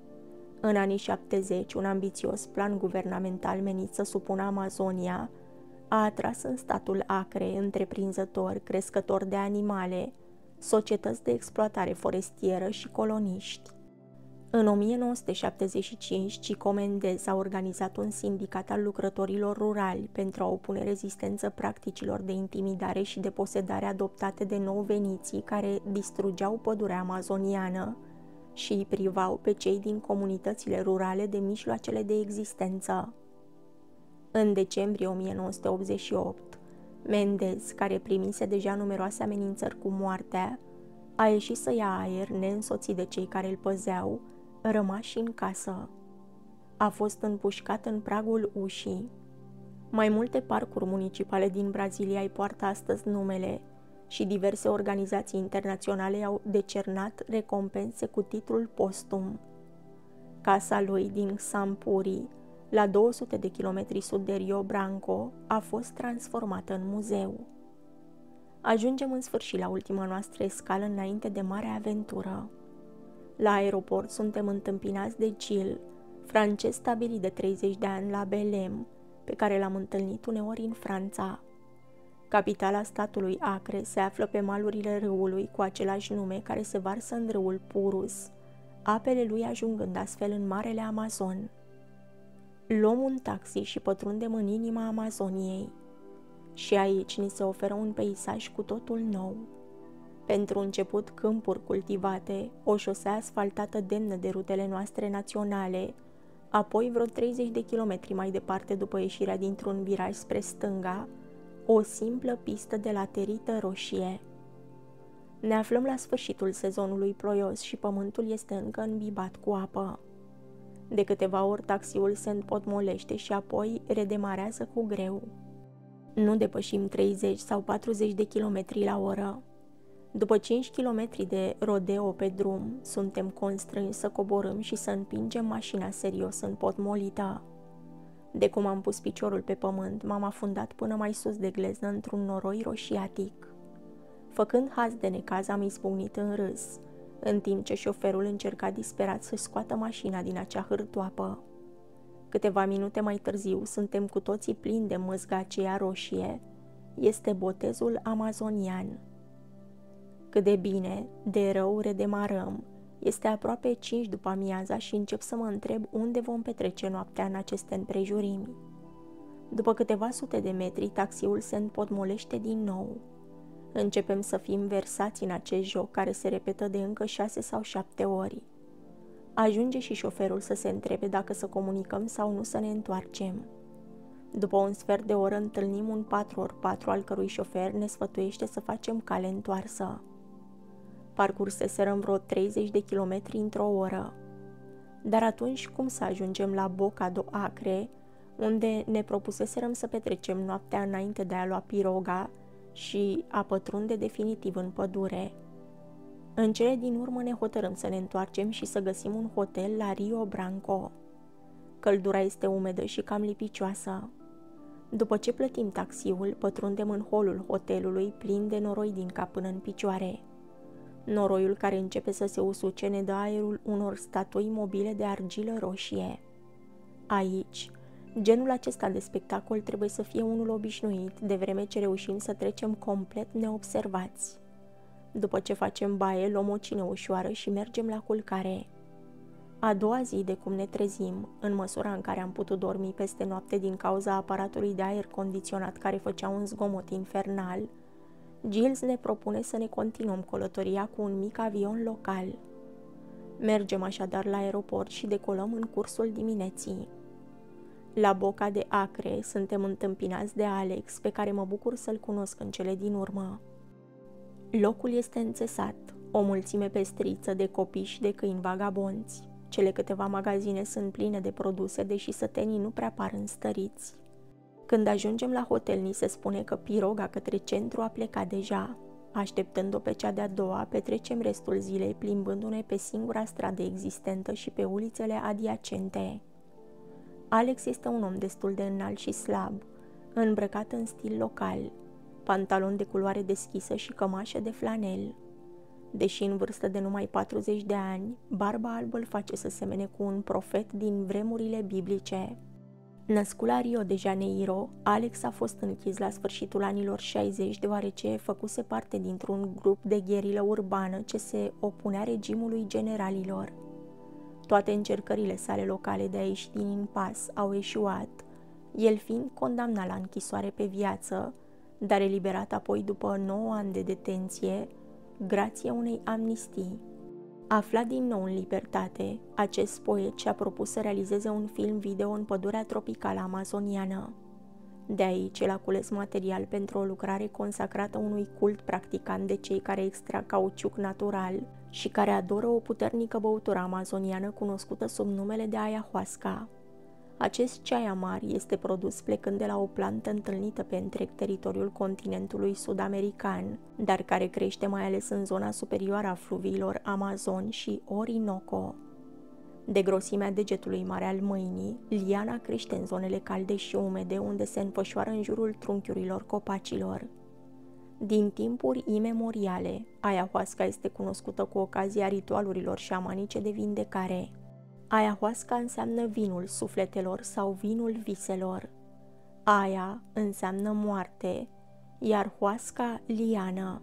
În anii șaptezeci, un ambițios plan guvernamental menit să supună Amazonia a atras în statul Acre întreprinzători, crescători de animale, societăți de exploatare forestieră și coloniști. În o mie nouă sute șaptezeci și cinci, Chico Mendes a organizat un sindicat al lucrătorilor rurali pentru a opune rezistență practicilor de intimidare și de posedare adoptate de nou-veniții care distrugeau pădurea amazoniană și îi privau pe cei din comunitățile rurale de mijloacele de existență. În decembrie o mie nouă sute optzeci și opt, Mendes, care primise deja numeroase amenințări cu moartea, a ieșit să ia aer neînsoțit de cei care îl păzeau, rămași în casă. A fost împușcat în pragul ușii. Mai multe parcuri municipale din Brazilia îi poartă astăzi numele și diverse organizații internaționale au decernat recompense cu titlul postum. Casa lui din Sampuri, la două sute de kilometri sud de Rio Branco, a fost transformată în muzeu. Ajungem în sfârșit la ultima noastră escală înainte de marea aventură. La aeroport suntem întâmpinați de Gil, francez stabilit de treizeci de ani la Belém, pe care l-am întâlnit uneori în Franța. Capitala statului Acre se află pe malurile râului cu același nume care se varsă în râul Purus, apele lui ajungând astfel în Marele Amazon. Luăm un taxi și pătrundem în inima Amazoniei. Și aici ni se oferă un peisaj cu totul nou. Pentru început, câmpuri cultivate, o șosea asfaltată demnă de rutele noastre naționale, apoi vreo treizeci de kilometri mai departe după ieșirea dintr-un viraj spre stânga, o simplă pistă de laterită roșie. Ne aflăm la sfârșitul sezonului ploios și pământul este încă îmbibat cu apă. De câteva ori taxiul se împotmolește și apoi redemarează cu greu. Nu depășim treizeci sau patruzeci de kilometri la oră. După cinci kilometri de rodeo pe drum, suntem constrânși să coborâm și să împingem mașina serios în potmolită. De cum am pus piciorul pe pământ, m-am afundat până mai sus de gleznă într-un noroi roșiatic. Făcând haz de necaz, am izbucnit în râs, în timp ce șoferul încerca disperat să scoată mașina din acea hârtoapă. Câteva minute mai târziu, suntem cu toții plini de mâzga aceea roșie. Este botezul amazonian. Cât de bine, de rău redemarăm. Este aproape cinci după amiaza și încep să mă întreb unde vom petrece noaptea în aceste împrejurimi. După câteva sute de metri, taxiul se împotmolește din nou. Începem să fim versați în acest joc care se repetă de încă șase sau șapte ori. Ajunge și șoferul să se întrebe dacă să comunicăm sau nu să ne întoarcem. După un sfert de oră întâlnim un patru ori patru al cărui șofer ne sfătuiește să facem cale întoarsă. Parcurseserăm vreo treizeci de kilometri într-o oră. Dar atunci cum să ajungem la Boca do Acre, unde ne propuseserăm să petrecem noaptea înainte de a lua piroga și a pătrunde definitiv în pădure? În cele din urmă ne hotărâm să ne întoarcem și să găsim un hotel la Rio Branco. Căldura este umedă și cam lipicioasă. După ce plătim taxiul, pătrundem în holul hotelului plin de noroi din cap până în picioare. Noroiul care începe să se usuce ne dă aerul unor statui mobile de argilă roșie. Aici, genul acesta de spectacol trebuie să fie unul obișnuit, de vreme ce reușim să trecem complet neobservați. După ce facem baie, luăm o cină ușoară și mergem la culcare. A doua zi de cum ne trezim, în măsura în care am putut dormi peste noapte din cauza aparatului de aer condiționat care făcea un zgomot infernal, Giles ne propune să ne continuăm călătoria cu un mic avion local. Mergem așadar la aeroport și decolăm în cursul dimineții. La Boca de Acre suntem întâmpinați de Alex, pe care mă bucur să-l cunosc în cele din urmă. Locul este înțesat, o mulțime pestriță de copii și de câini vagabonți. Cele câteva magazine sunt pline de produse, deși sătenii nu prea par înstăriți. Când ajungem la hotel, ni se spune că piroga către centru a plecat deja. Așteptând-o pe cea de-a doua, petrecem restul zilei plimbându-ne pe singura stradă existentă și pe ulițele adiacente. Alex este un om destul de înalt și slab, îmbrăcat în stil local, pantalon de culoare deschisă și cămașă de flanel. Deși în vârstă de numai patruzeci de ani, barba albă îl face să semene cu un profet din vremurile biblice. Născut la Rio de Janeiro, Alex a fost închis la sfârșitul anilor șaizeci deoarece făcuse parte dintr-un grup de gherilă urbană ce se opunea regimului generalilor. Toate încercările sale locale de a ieși din impas au eșuat, el fiind condamnat la închisoare pe viață, dar eliberat apoi după nouă ani de detenție, grație unei amnistii. Aflat din nou în libertate, acest poet și-a propus să realizeze un film video în pădurea tropicală amazoniană. De aici el a cules material pentru o lucrare consacrată unui cult practicant de cei care extrag cauciuc natural și care adoră o puternică băutură amazoniană cunoscută sub numele de ayahuasca. Acest ceai amar este produs plecând de la o plantă întâlnită pe întreg teritoriul continentului sud-american, dar care crește mai ales în zona superioară a fluviilor Amazon și Orinoco. De grosimea degetului mare al mâinii, liana crește în zonele calde și umede unde se înfășoară în jurul trunchiurilor copacilor. Din timpuri imemoriale, ayahuasca este cunoscută cu ocazia ritualurilor șamanice de vindecare. Ayahuasca înseamnă vinul sufletelor sau vinul viselor. Aya înseamnă moarte, iar huasca liană.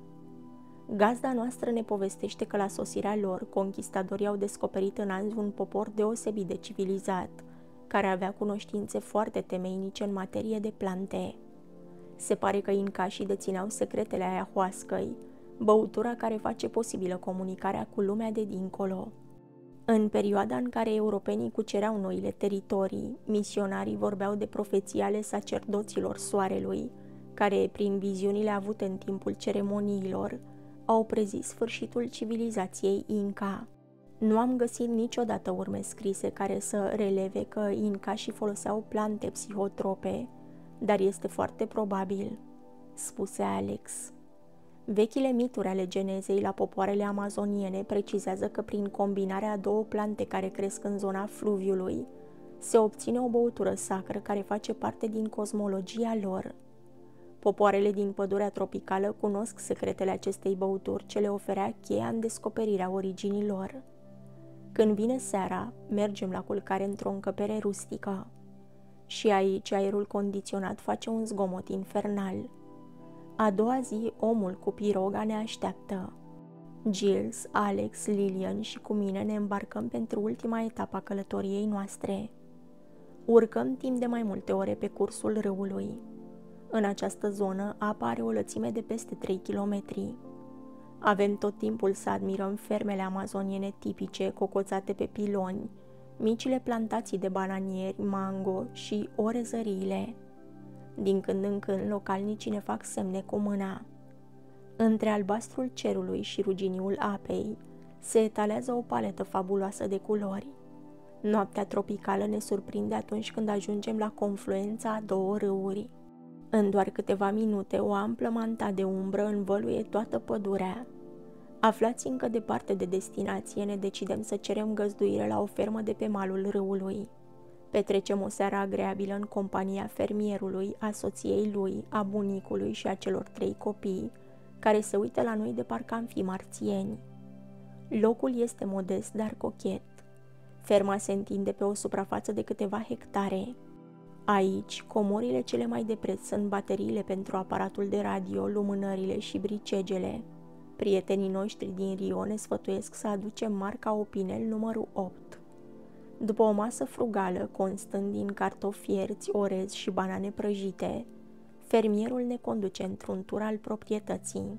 Gazda noastră ne povestește că la sosirea lor, conquistadorii au descoperit în Anzi un popor deosebit de civilizat, care avea cunoștințe foarte temeinice în materie de plante. Se pare că incașii dețineau secretele ayahuascăi, băutura care face posibilă comunicarea cu lumea de dincolo. În perioada în care europenii cucereau noile teritorii, misionarii vorbeau de profeții ale sacerdoților soarelui, care, prin viziunile avute în timpul ceremoniilor, au prezis sfârșitul civilizației Inca. Nu am găsit niciodată urme scrise care să releve că incașii foloseau plante psihotrope, dar este foarte probabil, spuse Alex. Vechile mituri ale genezei la popoarele amazoniene precizează că prin combinarea a două plante care cresc în zona fluviului, se obține o băutură sacră care face parte din cosmologia lor. Popoarele din pădurea tropicală cunosc secretele acestei băuturi ce le oferea cheia în descoperirea originii lor. Când vine seara, mergem la culcare într-o încăpere rustică. Și aici aerul condiționat face un zgomot infernal. A doua zi, omul cu piroga ne așteaptă. Giles, Alex, Lillian și cu mine ne îmbarcăm pentru ultima etapă a călătoriei noastre. Urcăm timp de mai multe ore pe cursul râului. În această zonă, apa are o lățime de peste trei kilometri. Avem tot timpul să admirăm fermele amazoniene tipice, cocoțate pe piloni, micile plantații de bananieri, mango și orezăriile. Din când în când, localnicii ne fac semne cu mâna. Între albastrul cerului și ruginiul apei se etalează o paletă fabuloasă de culori. Noaptea tropicală ne surprinde atunci când ajungem la confluența a două râuri. În doar câteva minute, o amplă manta de umbră învăluie toată pădurea. Aflați încă departe de destinație, ne decidem să cerem găzduire la o fermă de pe malul râului. Petrecem o seară agreabilă în compania fermierului, a soției lui, a bunicului și a celor trei copii, care se uită la noi de parcă am fi marțieni. Locul este modest, dar cochet. Ferma se întinde pe o suprafață de câteva hectare. Aici, comorile cele mai de preț sunt bateriile pentru aparatul de radio, lumânările și bricegele. Prietenii noștri din Rio ne sfătuiesc să aducem marca Opinel numărul opt. După o masă frugală, constând din cartofi fierți, orez și banane prăjite, fermierul ne conduce într-un tur al proprietății.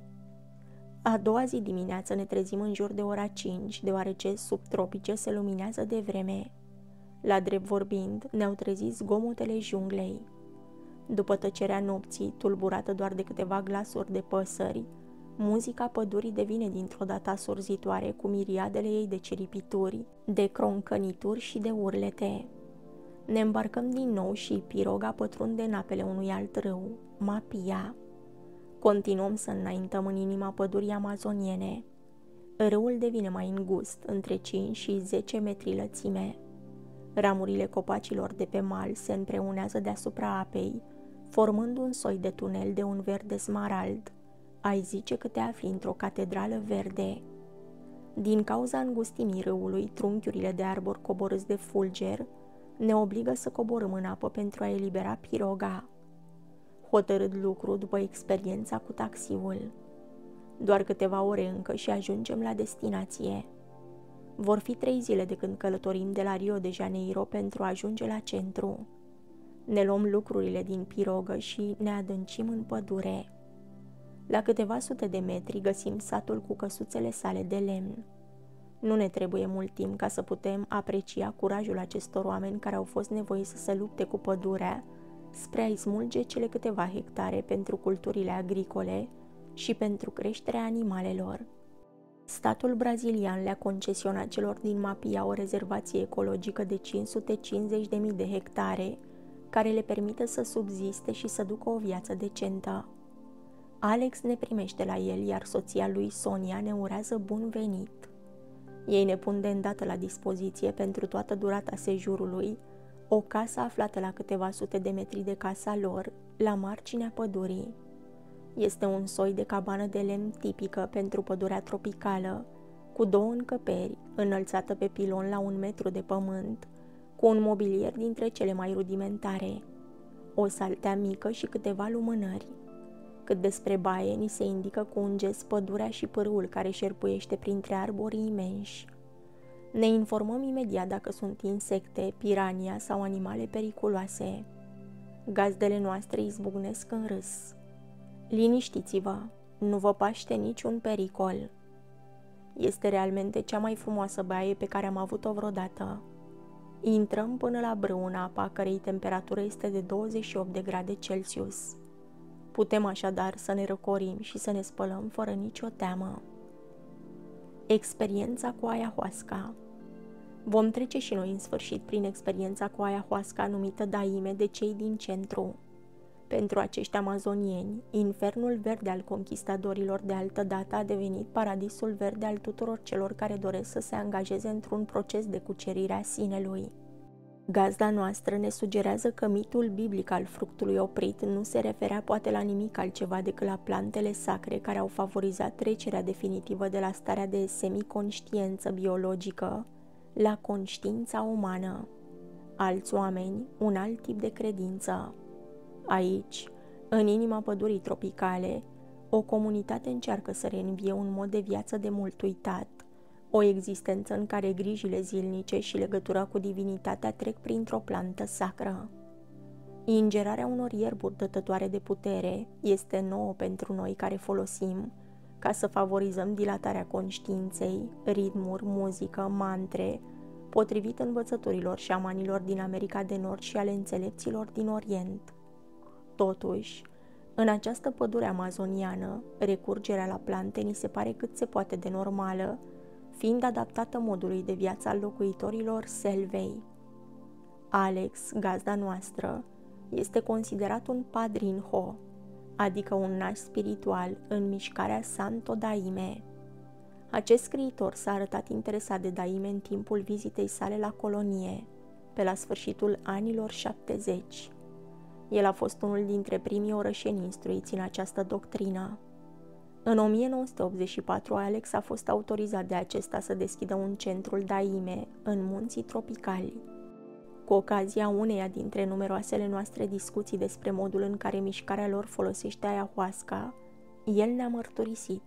A doua zi dimineață ne trezim în jur de ora cinci, deoarece subtropice se luminează de vreme. La drept vorbind, ne-au trezit zgomotele junglei. După tăcerea nopții, tulburată doar de câteva glasuri de păsări, muzica pădurii devine dintr-o dată asurzitoare cu miriadele ei de ciripituri, de croncănituri și de urlete. Ne îmbarcăm din nou și piroga pătrunde în apele unui alt râu, Mapia. Continuăm să înaintăm în inima pădurii amazoniene. Râul devine mai îngust, între cinci și zece metri lățime. Ramurile copacilor de pe mal se împreunează deasupra apei, formând un soi de tunel de un verde smarald. Ai zice că te afli într-o catedrală verde. Din cauza îngustimii râului, trunchiurile de arbori coborâți de fulger ne obligă să coborâm în apă pentru a elibera piroga. Hotărât lucru după experiența cu taxiul. Doar câteva ore încă și ajungem la destinație. Vor fi trei zile de când călătorim de la Rio de Janeiro pentru a ajunge la centru. Ne luăm lucrurile din pirogă și ne adâncim în pădure. La câteva sute de metri găsim satul cu căsuțele sale de lemn. Nu ne trebuie mult timp ca să putem aprecia curajul acestor oameni care au fost nevoiți să se lupte cu pădurea spre a-i smulge cele câteva hectare pentru culturile agricole și pentru creșterea animalelor. Statul brazilian le-a concesionat celor din Mapia o rezervație ecologică de cinci sute cincizeci de mii de hectare, care le permite să subziste și să ducă o viață decentă. Alex ne primește la el, iar soția lui Sonia ne urează bun venit. Ei ne pun de îndată la dispoziție pentru toată durata sejurului o casă aflată la câteva sute de metri de casa lor, la marginea pădurii. Este un soi de cabană de lemn tipică pentru pădurea tropicală, cu două încăperi, înălțată pe pilon la un metru de pământ, cu un mobilier dintre cele mai rudimentare, o saltea mică și câteva lumânări. Cât despre baie, ni se indică cu un gest pădurea și pârâul care șerpuiește printre arborii imensi. Ne informăm imediat dacă sunt insecte, pirania sau animale periculoase. Gazdele noastre izbucnesc în râs. Liniștiți-vă, nu vă paște niciun pericol. Este realmente cea mai frumoasă baie pe care am avut-o vreodată. Intrăm până la brâu în apa, cărei temperatură este de douăzeci și opt de grade Celsius. Putem așadar să ne răcorim și să ne spălăm fără nicio teamă. Experiența cu ayahuasca. Vom trece și noi în sfârșit prin experiența cu ayahuasca numită daime de cei din centru. Pentru acești amazonieni, infernul verde al conquistadorilor de altădată a devenit paradisul verde al tuturor celor care doresc să se angajeze într-un proces de cucerire a sinelui. Gazda noastră ne sugerează că mitul biblic al fructului oprit nu se referea poate la nimic altceva decât la plantele sacre care au favorizat trecerea definitivă de la starea de semiconștiență biologică la conștiința umană. Alți oameni, un alt tip de credință. Aici, în inima pădurii tropicale, o comunitate încearcă să reînvie un mod de viață de mult uitat, o existență în care grijile zilnice și legătura cu divinitatea trec printr-o plantă sacră. Ingerarea unor ierburi dătătoare de putere este nouă pentru noi care folosim, ca să favorizăm dilatarea conștiinței, ritmuri, muzică, mantre, potrivit învățăturilor șamanilor din America de Nord și ale înțelepților din Orient. Totuși, în această pădure amazoniană, recurgerea la plante ni se pare cât se poate de normală, fiind adaptată modului de viață al locuitorilor selvei. Alex, gazda noastră, este considerat un padrinho, adică un naș spiritual în mișcarea Santo Daime. Acest scriitor s-a arătat interesat de daime în timpul vizitei sale la colonie, pe la sfârșitul anilor șaptezeci. El a fost unul dintre primii orășeni instruiți în această doctrină. În o mie nouă sute optzeci și patru, Alex a fost autorizat de acesta să deschidă un centrul daime în munții tropicali. Cu ocazia uneia dintre numeroasele noastre discuții despre modul în care mișcarea lor folosește ayahuasca, el ne-a mărturisit.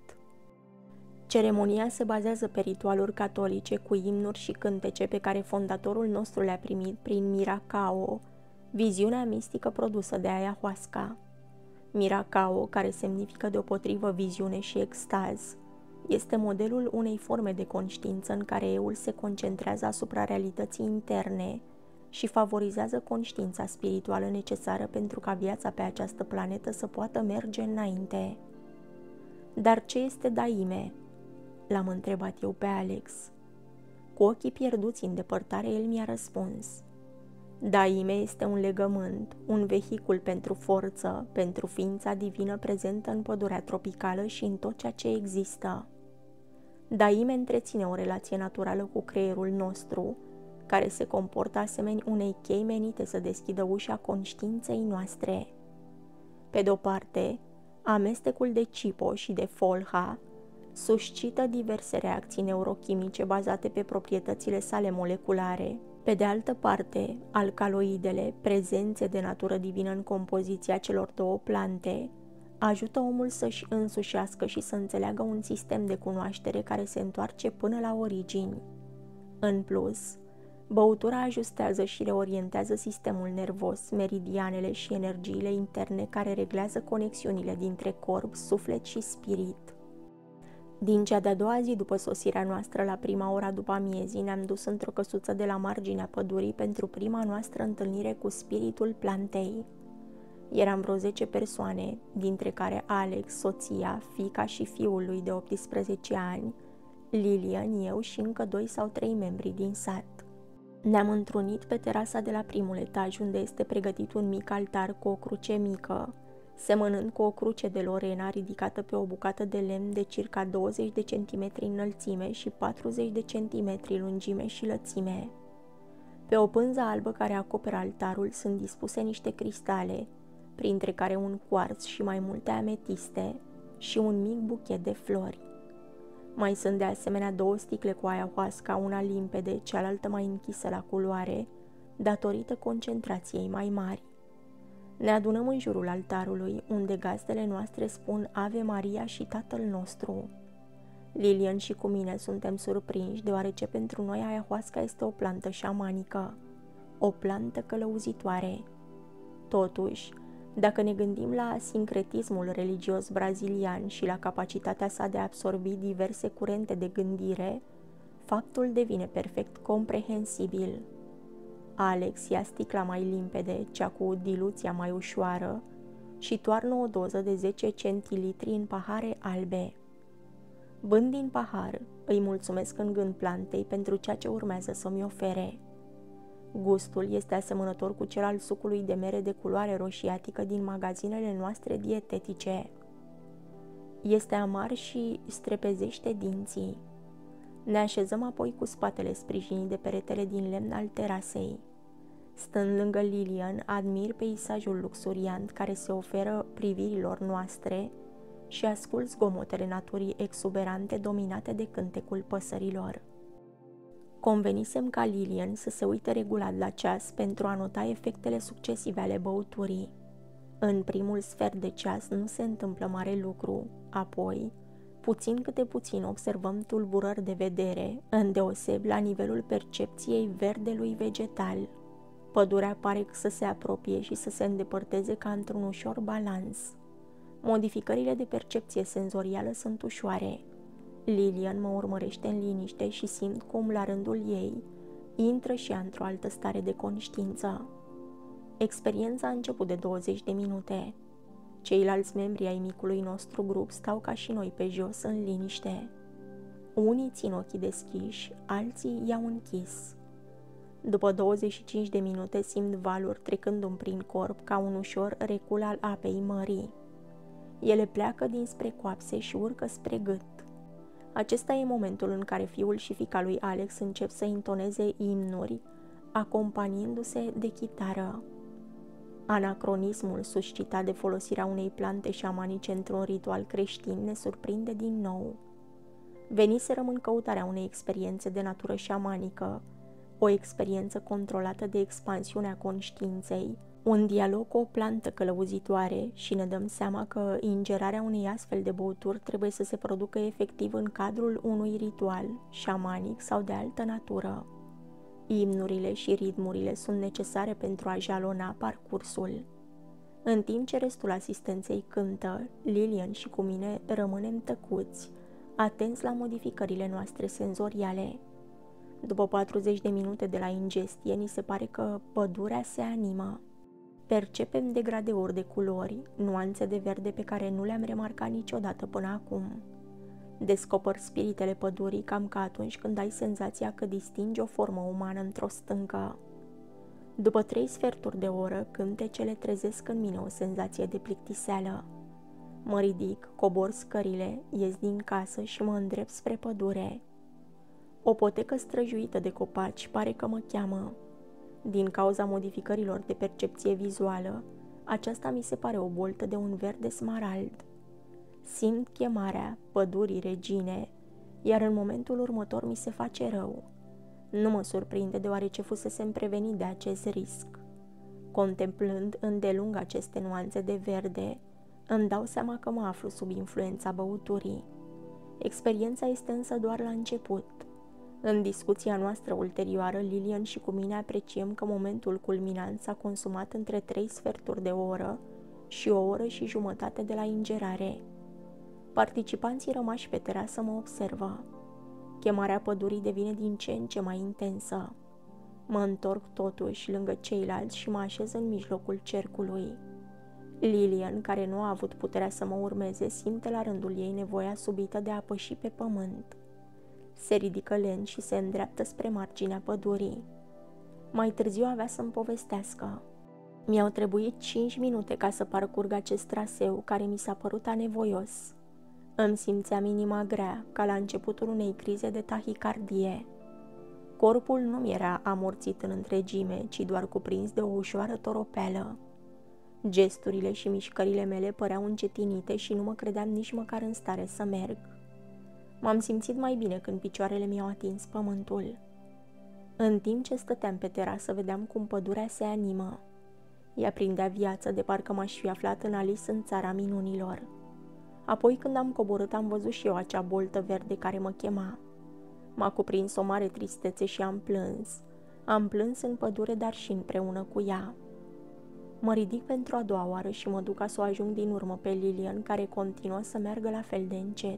Ceremonia se bazează pe ritualuri catolice cu imnuri și cântece pe care fondatorul nostru le-a primit prin Miracao, viziunea mistică produsă de ayahuasca. Miracao, care semnifică deopotrivă viziune și extaz, este modelul unei forme de conștiință în care eul se concentrează asupra realității interne și favorizează conștiința spirituală necesară pentru ca viața pe această planetă să poată merge înainte. Dar ce este daime? L-am întrebat eu pe Alex. Cu ochii pierduți în depărtare, el mi-a răspuns. Daime este un legământ, un vehicul pentru forță, pentru ființa divină prezentă în pădurea tropicală și în tot ceea ce există. Daime întreține o relație naturală cu creierul nostru, care se comportă asemeni unei chei menite să deschidă ușa conștiinței noastre. Pe de-o parte, amestecul de cipo și de folha suscită diverse reacții neurochimice bazate pe proprietățile sale moleculare. Pe de altă parte, alcaloidele, prezențe de natură divină în compoziția celor două plante, ajută omul să-și însușească și să înțeleagă un sistem de cunoaștere care se întoarce până la origini. În plus, băutura ajustează și reorientează sistemul nervos, meridianele și energiile interne care reglează conexiunile dintre corp, suflet și spirit. Din cea de-a doua zi după sosirea noastră la prima ora după amiezii, ne-am dus într-o căsuță de la marginea pădurii pentru prima noastră întâlnire cu spiritul plantei. Eram vreo zece persoane, dintre care Alex, soția, fiica și fiul lui de optsprezece ani, Lilian, eu și încă doi sau trei membri din sat. Ne-am întrunit pe terasa de la primul etaj, unde este pregătit un mic altar cu o cruce mică, semănând cu o cruce de Lorena ridicată pe o bucată de lemn de circa douăzeci de centimetri înălțime și patruzeci de centimetri lungime și lățime. Pe o pânză albă care acoperă altarul sunt dispuse niște cristale, printre care un cuarț și mai multe ametiste și un mic buchet de flori. Mai sunt de asemenea două sticle cu ayahuasca, una limpede, cealaltă mai închisă la culoare, datorită concentrației mai mari. Ne adunăm în jurul altarului, unde gazdele noastre spun Ave Maria și Tatăl nostru. Lilian și cu mine suntem surprinși, deoarece pentru noi ayahuasca este o plantă șamanică, o plantă călăuzitoare. Totuși, dacă ne gândim la sincretismul religios brazilian și la capacitatea sa de a absorbi diverse curente de gândire, faptul devine perfect comprehensibil. Alex ia sticla mai limpede, cea cu diluția mai ușoară, și toarnă o doză de zece centilitri în pahare albe. Bând din pahar, îi mulțumesc în gând plantei pentru ceea ce urmează să-mi ofere. Gustul este asemănător cu cel al sucului de mere de culoare roșiatică din magazinele noastre dietetice. Este amar și strepezește dinții. Ne așezăm apoi cu spatele sprijinit de peretele din lemn al terasei. Stând lângă Lilian, admir peisajul luxuriant care se oferă privirilor noastre și ascult zgomotele naturii exuberante dominate de cântecul păsărilor. Convenisem ca Lilian să se uite regulat la ceas pentru a nota efectele succesive ale băuturii. În primul sfert de ceas nu se întâmplă mare lucru, apoi, puțin câte puțin observăm tulburări de vedere, îndeosebi la nivelul percepției verdelui vegetal. Pădurea pare să se apropie și să se îndepărteze ca într-un ușor balans. Modificările de percepție senzorială sunt ușoare. Lilian mă urmărește în liniște și simt cum, la rândul ei, intră și ea într-o altă stare de conștiință. Experiența a început de douăzeci de minute. Ceilalți membri ai micului nostru grup stau ca și noi pe jos în liniște. Unii țin ochii deschiși, alții i-au închis. După douăzeci și cinci de minute simt valuri trecându-mi prin corp ca un ușor recul al apei mării. Ele pleacă dinspre coapse și urcă spre gât. Acesta e momentul în care fiul și fiica lui Alex încep să intoneze imnuri, acompaniindu-se de chitară. Anacronismul suscitat de folosirea unei plante șamanice într-un ritual creștin ne surprinde din nou. Veniserăm în căutarea unei experiențe de natură șamanică, o experiență controlată de expansiunea conștiinței, un dialog cu o plantă călăuzitoare și ne dăm seama că ingerarea unei astfel de băuturi trebuie să se producă efectiv în cadrul unui ritual șamanic sau de altă natură. Imnurile și ritmurile sunt necesare pentru a jalona parcursul. În timp ce restul asistenței cântă, Lilian și cu mine rămânem tăcuți, atenți la modificările noastre senzoriale. După patruzeci de minute de la ingestie, ni se pare că pădurea se animă. Percepem degradeuri de culori, nuanțe de verde pe care nu le-am remarcat niciodată până acum. Descoper spiritele pădurii cam ca atunci când ai senzația că distingi o formă umană într-o stâncă. După trei sferturi de oră, cântecele trezesc în mine o senzație de plictiseală. Mă ridic, cobor scările, ies din casă și mă îndrept spre pădure. O potecă străjuită de copaci pare că mă cheamă. Din cauza modificărilor de percepție vizuală, aceasta mi se pare o boltă de un verde smarald. Simt chemarea pădurii regine, iar în momentul următor mi se face rău. Nu mă surprinde, deoarece fusesem prevenit de acest risc. Contemplând îndelung aceste nuanțe de verde, îmi dau seama că mă aflu sub influența băuturii. Experiența este însă doar la început. În discuția noastră ulterioară, Lilian și cu mine apreciem că momentul culminant s-a consumat între trei sferturi de oră și o oră și jumătate de la ingerare. Participanții rămași pe terasă mă observă. Chemarea pădurii devine din ce în ce mai intensă. Mă întorc totuși lângă ceilalți și mă așez în mijlocul cercului. Lilian, care nu a avut puterea să mă urmeze, simte la rândul ei nevoia subită de a păși pe pământ. Se ridică lent și se îndreaptă spre marginea pădurii. Mai târziu avea să-mi povestească. Mi-au trebuit cinci minute ca să parcurg acest traseu care mi s-a părut anevoios. Îmi simțeam inima grea, ca la începutul unei crize de tahicardie. Corpul nu mi era amorțit în întregime, ci doar cuprins de o ușoară toropeală. Gesturile și mișcările mele păreau încetinite și nu mă credeam nici măcar în stare să merg. M-am simțit mai bine când picioarele mi-au atins pământul. În timp ce stăteam pe terasă, vedeam cum pădurea se animă. Ea prindea viață, de parcă m-aș fi aflat în Alice în țara minunilor. Apoi, când am coborât, am văzut și eu acea boltă verde care mă chema. M-a cuprins o mare tristețe și am plâns. Am plâns în pădure, dar și împreună cu ea. Mă ridic pentru a doua oară și mă duc ca să o ajung din urmă pe Lilian, care continuă să meargă la fel de încet.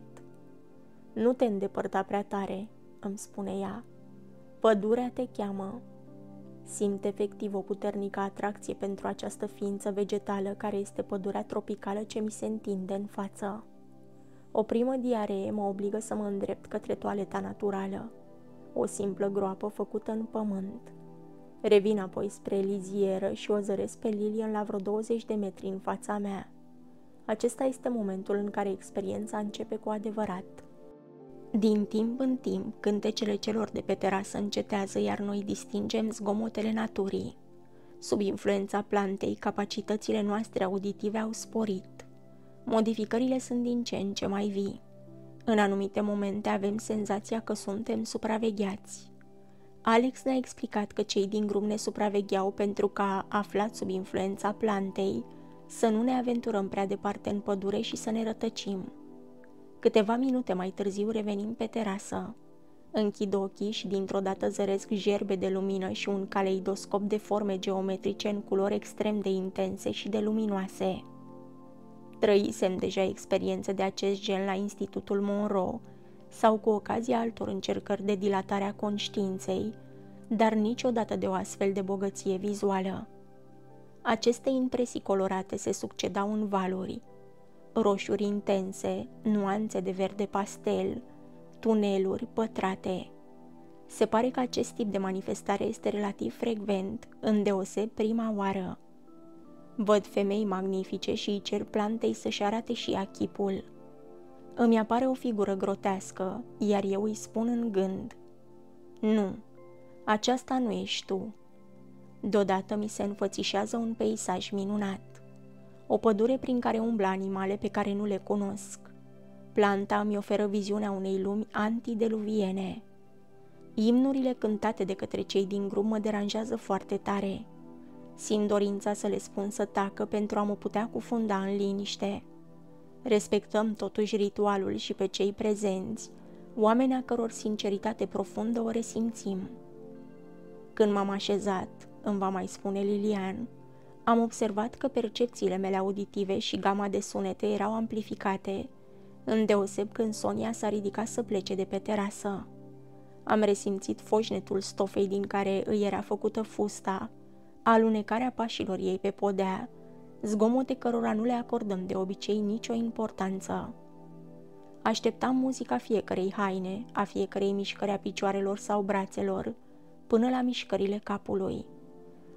Nu te îndepărta prea tare, îmi spune ea. Pădurea te cheamă. Simt efectiv o puternică atracție pentru această ființă vegetală care este pădurea tropicală ce mi se întinde în față. O primă diaree mă obligă să mă îndrept către toaleta naturală, o simplă groapă făcută în pământ. Revin apoi spre lizieră și o zăresc pe Lilian la vreo douăzeci de metri în fața mea. Acesta este momentul în care experiența începe cu adevărat. Din timp în timp, cântecele celor de pe terasă încetează, iar noi distingem zgomotele naturii. Sub influența plantei, capacitățile noastre auditive au sporit. Modificările sunt din ce în ce mai vii. În anumite momente avem senzația că suntem supravegheați. Alex ne-a explicat că cei din grup ne supravegheau pentru ca, aflați sub influența plantei, să nu ne aventurăm prea departe în pădure și să ne rătăcim. Câteva minute mai târziu revenim pe terasă. Închid ochii și dintr-o dată zăresc gerbe de lumină și un caleidoscop de forme geometrice în culori extrem de intense și de luminoase. Trăisem deja experiențe de acest gen la Institutul Monroe sau cu ocazia altor încercări de dilatare a conștiinței, dar niciodată de o astfel de bogăție vizuală. Aceste impresii colorate se succedau în valuri, roșuri intense, nuanțe de verde pastel, tuneluri pătrate. Se pare că acest tip de manifestare este relativ frecvent, îndeoseb prima oară. Văd femei magnifice și îi cer plantei să-și arate și ea chipul. Îmi apare o figură grotească, iar eu îi spun în gând: nu, aceasta nu ești tu. Deodată mi se înfățișează un peisaj minunat. O pădure prin care umblă animale pe care nu le cunosc. Planta îmi oferă viziunea unei lumi antideluviene. Imnurile cântate de către cei din grup mă deranjează foarte tare. Simt dorința să le spun să tacă pentru a mă putea cufunda în liniște. Respectăm totuși ritualul și pe cei prezenți, oameni a căror sinceritate profundă o resimțim. Când m-am așezat, îmi va mai spune Lilian, am observat că percepțiile mele auditive și gama de sunete erau amplificate, îndeoseb când Sonia s-a ridicat să plece de pe terasă. Am resimțit foșnetul stofei din care îi era făcută fusta, alunecarea pașilor ei pe podea, zgomote cărora nu le acordăm de obicei nicio importanță. Așteptam muzica fiecărei haine, a fiecărei mișcări a picioarelor sau brațelor, până la mișcările capului.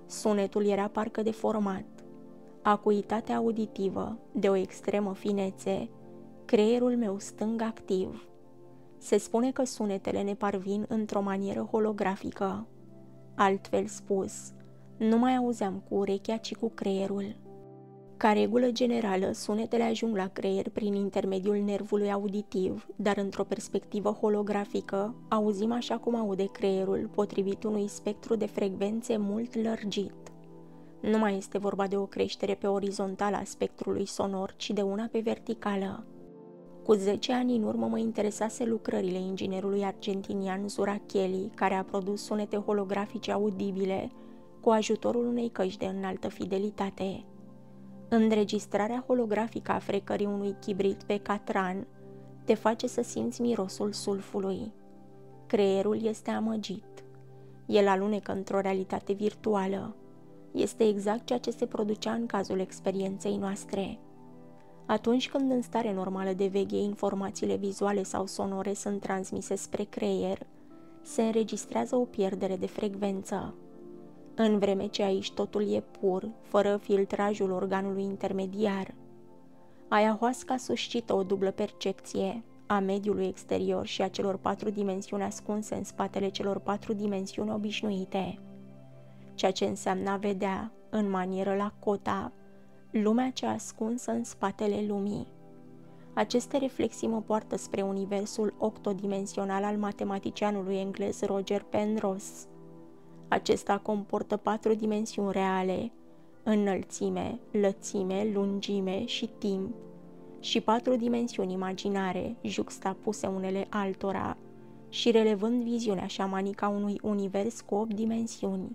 Sunetul era parcă deformat. Acuitatea auditivă, de o extremă finețe, creierul meu stâng activ. Se spune că sunetele ne parvin într-o manieră holografică. Altfel spus, nu mai auzeam cu urechea, ci cu creierul. Ca regulă generală, sunetele ajung la creier prin intermediul nervului auditiv, dar într-o perspectivă holografică, auzim așa cum aude creierul, potrivit unui spectru de frecvențe mult lărgit. Nu mai este vorba de o creștere pe orizontală a spectrului sonor, ci de una pe verticală. Cu zece ani în urmă mă interesase lucrările inginerului argentinian Zurachelli, care a produs sunete holografice audibile cu ajutorul unei căști de înaltă fidelitate. Înregistrarea holografică a frecării unui chibrit pe catran te face să simți mirosul sulfului. Creierul este amăgit. El alunecă într-o realitate virtuală. Este exact ceea ce se producea în cazul experienței noastre. Atunci când în stare normală de veche informațiile vizuale sau sonore sunt transmise spre creier, se înregistrează o pierdere de frecvență. În vreme ce aici totul e pur, fără filtrajul organului intermediar. Ayahuasca suscită o dublă percepție a mediului exterior și a celor patru dimensiuni ascunse în spatele celor patru dimensiuni obișnuite, ceea ce înseamnă a vedea, în manieră Lakota, lumea cea ascunsă în spatele lumii. Aceste reflexii mă poartă spre universul octodimensional al matematicianului englez Roger Penrose. Acesta comportă patru dimensiuni reale, înălțime, lățime, lungime și timp, și patru dimensiuni imaginare, juxtapuse unele altora și relevând viziunea șamanică a unui univers cu opt dimensiuni.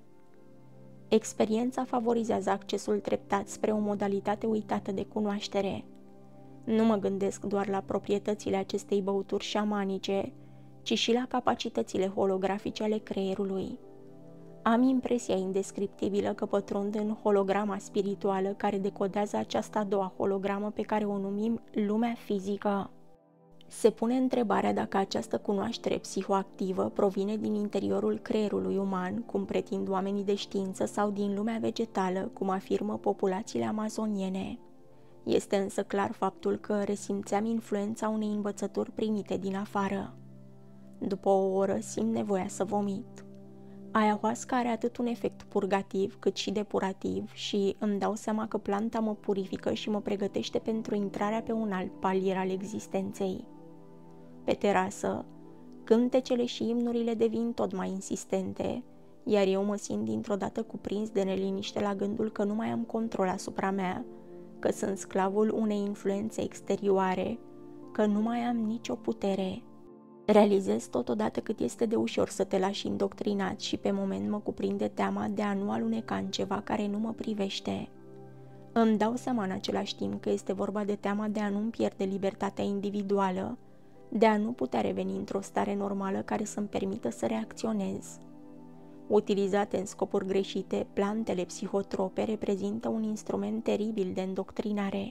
Experiența favorizează accesul treptat spre o modalitate uitată de cunoaștere. Nu mă gândesc doar la proprietățile acestei băuturi șamanice, ci și la capacitățile holografice ale creierului. Am impresia indescriptibilă că pătrund în holograma spirituală care decodează această a doua hologramă pe care o numim lumea fizică. Se pune întrebarea dacă această cunoaștere psihoactivă provine din interiorul creierului uman, cum pretind oamenii de știință, sau din lumea vegetală, cum afirmă populațiile amazoniene. Este însă clar faptul că resimțeam influența unei învățături primite din afară. După o oră simt nevoia să vomit. Ayahuasca are atât un efect purgativ cât și depurativ și îmi dau seama că planta mă purifică și mă pregătește pentru intrarea pe un alt palier al existenței. Pe terasă, cântecele și imnurile devin tot mai insistente, iar eu mă simt dintr-o dată cuprins de neliniște la gândul că nu mai am control asupra mea, că sunt sclavul unei influențe exterioare, că nu mai am nicio putere. Realizez totodată cât este de ușor să te lași indoctrinat și pe moment mă cuprinde teama de a nu aluneca în ceva care nu mă privește. Îmi dau seama în același timp că este vorba de teama de a nu-mi pierde libertatea individuală, de a nu putea reveni într-o stare normală care să-mi permită să reacționez. Utilizate în scopuri greșite, plantele psihotrope reprezintă un instrument teribil de îndoctrinare.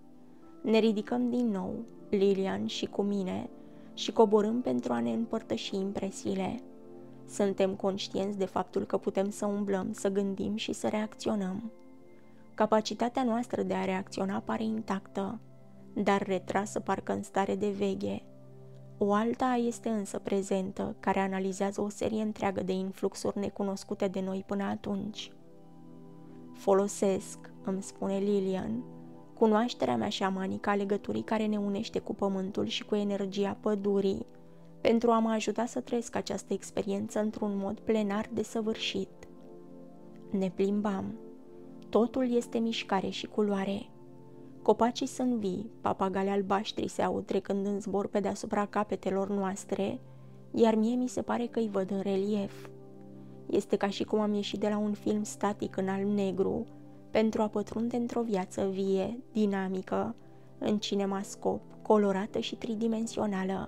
Ne ridicăm din nou, Lilian și cu mine, și coborâm pentru a ne împărtăși impresiile. Suntem conștienți de faptul că putem să umblăm, să gândim și să reacționăm. Capacitatea noastră de a reacționa pare intactă, dar retrasă parcă în stare de veche. O alta este însă prezentă, care analizează o serie întreagă de influxuri necunoscute de noi până atunci. Folosesc, îmi spune Lilian, cunoașterea mea șamanică a legăturii care ne unește cu pământul și cu energia pădurii, pentru a mă ajuta să trăiesc această experiență într-un mod plenar desăvârșit. Ne plimbam. Totul este mișcare și culoare. Copacii sunt vii, papagale albaștri se aud trecând în zbor pe deasupra capetelor noastre, iar mie mi se pare că îi văd în relief. Este ca și cum am ieșit de la un film static în alb-negru, pentru a pătrunde într-o viață vie, dinamică, în cinemascop, colorată și tridimensională.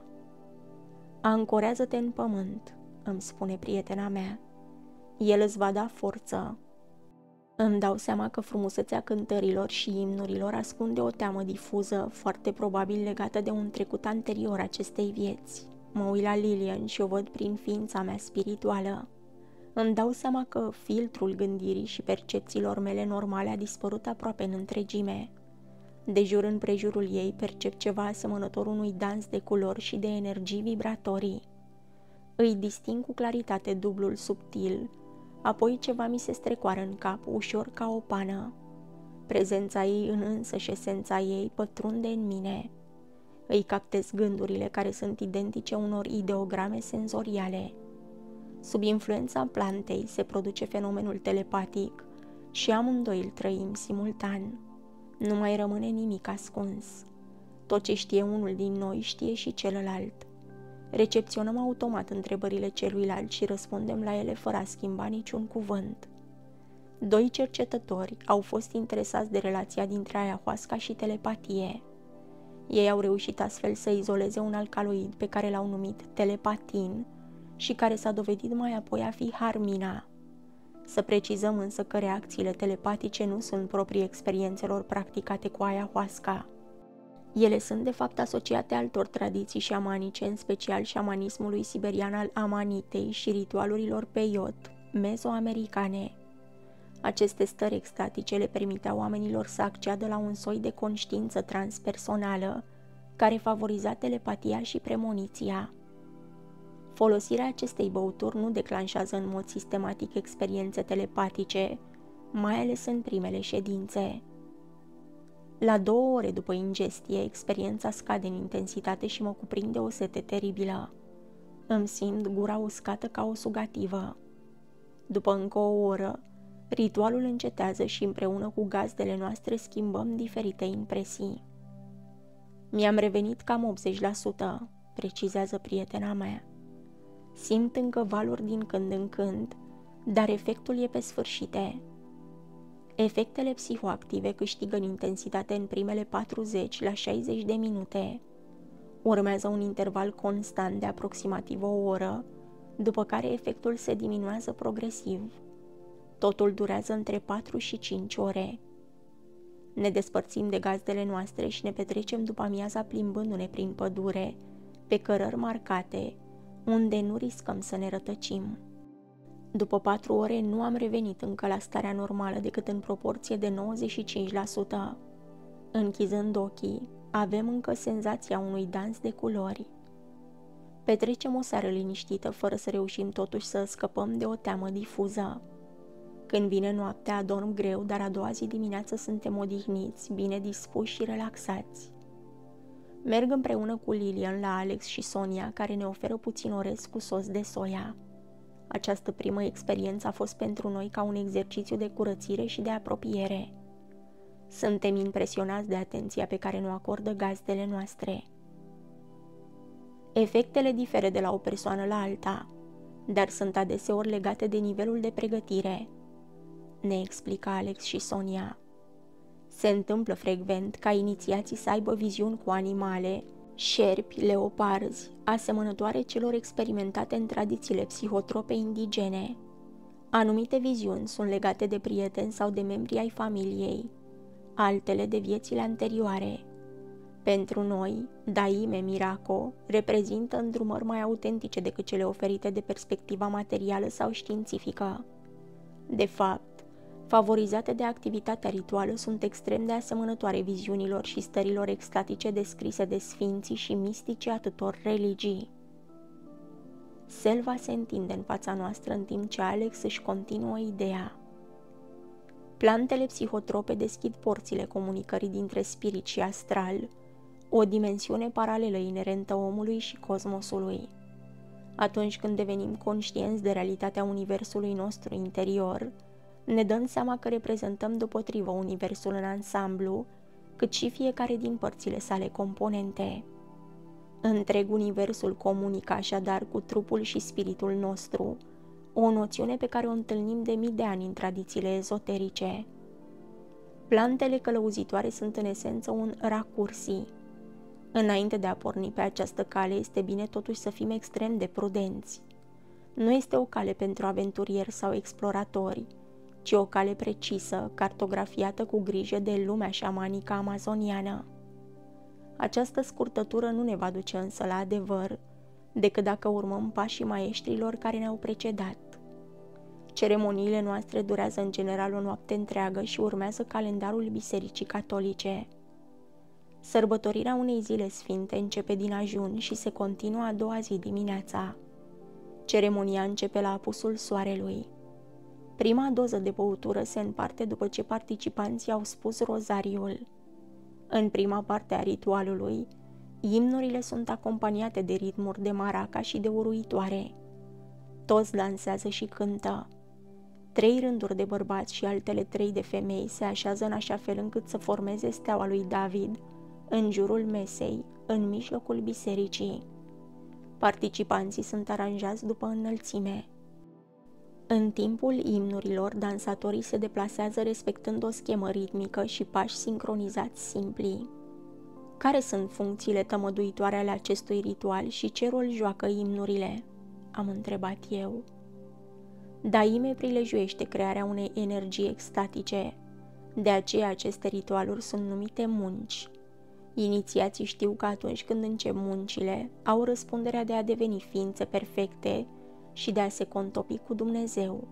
Ancorează-te în pământ, îmi spune prietena mea. El îți va da forță. Îmi dau seama că frumusețea cântărilor și imnurilor ascunde o teamă difuză, foarte probabil legată de un trecut anterior acestei vieți. Mă uit la Lilian și o văd prin ființa mea spirituală. Îmi dau seama că filtrul gândirii și percepțiilor mele normale a dispărut aproape în întregime. De jur împrejurul ei percep ceva asemănător unui dans de culori și de energii vibratorii. Îi disting cu claritate dublul subtil, apoi ceva mi se strecoară în cap, ușor ca o pană. Prezența ei în însăși esența ei pătrunde în mine. Îi captez gândurile care sunt identice unor ideograme senzoriale. Sub influența plantei se produce fenomenul telepatic și amândoi îl trăim simultan. Nu mai rămâne nimic ascuns. Tot ce știe unul din noi știe și celălalt. Recepționăm automat întrebările celuilalt și răspundem la ele fără a schimba niciun cuvânt. Doi cercetători au fost interesați de relația dintre ayahuasca și telepatie. Ei au reușit astfel să izoleze un alcaloid pe care l-au numit telepatin și care s-a dovedit mai apoi a fi harmina. Să precizăm însă că reacțiile telepatice nu sunt proprii experiențelor practicate cu ayahuasca. Ele sunt de fapt asociate altor tradiții șamanice, în special șamanismului siberian al Amanitei și ritualurilor peiot mezoamericane. Aceste stări extatice le permiteau oamenilor să acceadă la un soi de conștiință transpersonală care favoriza telepatia și premoniția. Folosirea acestei băuturi nu declanșează în mod sistematic experiențe telepatice, mai ales în primele ședințe. La două ore după ingestie, experiența scade în intensitate și mă cuprinde o sete teribilă. Îmi simt gura uscată ca o sugativă. După încă o oră, ritualul încetează și împreună cu gazdele noastre schimbăm diferite impresii. Mi-am revenit cam optzeci la sută, precizează prietena mea. Simt încă valuri din când în când, dar efectul e pe sfârșite. Efectele psihoactive câștigă în intensitate în primele patruzeci la șaizeci de minute. Urmează un interval constant de aproximativ o oră, după care efectul se diminuează progresiv. Totul durează între patru și cinci ore. Ne despărțim de gazdele noastre și ne petrecem după amiaza plimbându-ne prin pădure, pe cărări marcate, unde nu riscăm să ne rătăcim. După patru ore nu am revenit încă la starea normală decât în proporție de nouăzeci și cinci la sută. Închizând ochii, avem încă senzația unui dans de culori. Petrecem o seară liniștită fără să reușim totuși să scăpăm de o teamă difuză. Când vine noaptea, adorm greu, dar a doua zi dimineață suntem odihniți, bine dispuși și relaxați. Merg împreună cu Lilian la Alex și Sonia, care ne oferă puțin orez cu sos de soia. Această primă experiență a fost pentru noi ca un exercițiu de curățire și de apropiere. Suntem impresionați de atenția pe care ne acordă gazdele noastre. Efectele diferă de la o persoană la alta, dar sunt adeseori legate de nivelul de pregătire, ne explică Alex și Sonia. Se întâmplă frecvent ca inițiații să aibă viziuni cu animale, șerpi, leoparzi, asemănătoare celor experimentate în tradițiile psihotrope indigene. Anumite viziuni sunt legate de prieteni sau de membri ai familiei, altele de viețile anterioare. Pentru noi, Daime Miraco reprezintă îndrumări mai autentice decât cele oferite de perspectiva materială sau științifică. De fapt, favorizate de activitatea rituală, sunt extrem de asemănătoare viziunilor și stărilor extatice descrise de sfinții și mistici atâtor religii. Selva se întinde în fața noastră în timp ce Alex își continuă ideea. Plantele psihotrope deschid porțile comunicării dintre spirit și astral, o dimensiune paralelă inerentă omului și cosmosului. Atunci când devenim conștienți de realitatea universului nostru interior, ne dăm seama că reprezentăm deopotrivă universul în ansamblu, cât și fiecare din părțile sale componente. Întreg universul comunică așadar cu trupul și spiritul nostru, o noțiune pe care o întâlnim de mii de ani în tradițiile ezoterice. Plantele călăuzitoare sunt în esență un racursi. Înainte de a porni pe această cale, este bine totuși să fim extrem de prudenți. Nu este o cale pentru aventurieri sau exploratori, ci o cale precisă, cartografiată cu grijă de lumea șamanică amazoniană. Această scurtătură nu ne va duce însă la adevăr, decât dacă urmăm pașii maestrilor care ne-au precedat. Ceremoniile noastre durează în general o noapte întreagă și urmează calendarul Bisericii Catolice. Sărbătorirea unei zile sfinte începe din ajun și se continuă a doua zi dimineața. Ceremonia începe la apusul soarelui. Prima doză de băutură se împarte după ce participanții au spus rozariul. În prima parte a ritualului, imnurile sunt acompaniate de ritmuri de maraca și de uruitoare. Toți dansează și cântă. Trei rânduri de bărbați și altele trei de femei se așează în așa fel încât să formeze steaua lui David în jurul mesei, în mijlocul bisericii. Participanții sunt aranjați după înălțime. În timpul imnurilor, dansatorii se deplasează respectând o schemă ritmică și pași sincronizați simpli. Care sunt funcțiile tămăduitoare ale acestui ritual și ce rol joacă imnurile? Am întrebat eu. Daime prilejuiește crearea unei energii extatice. De aceea aceste ritualuri sunt numite munci. Inițiații știu că atunci când încep muncile, au răspunderea de a deveni ființe perfecte și de a se contopi cu Dumnezeu.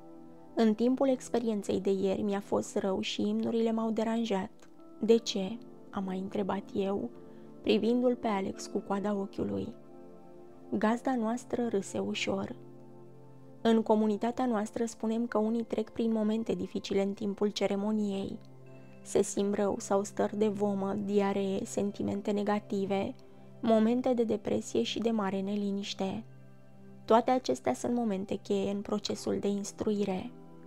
În timpul experienței de ieri mi-a fost rău și imnurile m-au deranjat. De ce? Am mai întrebat eu, privindu-l pe Alex cu coada ochiului. Gazda noastră râse ușor. În comunitatea noastră spunem că unii trec prin momente dificile în timpul ceremoniei. Se simt rău sau stări de vomă, diaree, sentimente negative, momente de depresie și de mare neliniște. Toate acestea sunt momente cheie în procesul de instruire.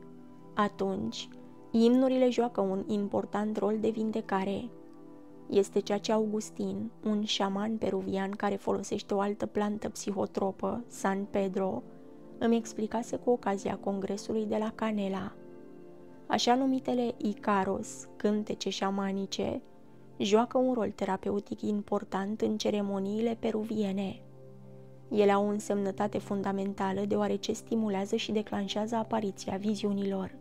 Atunci, imnurile joacă un important rol de vindecare. Este ceea ce Augustin, un șaman peruvian care folosește o altă plantă psihotropă, San Pedro, îmi explicase cu ocazia congresului de la Canela. Așa numitele Icaros, cântece șamanice, joacă un rol terapeutic important în ceremoniile peruviene. Ele au o însemnătate fundamentală deoarece stimulează și declanșează apariția viziunilor.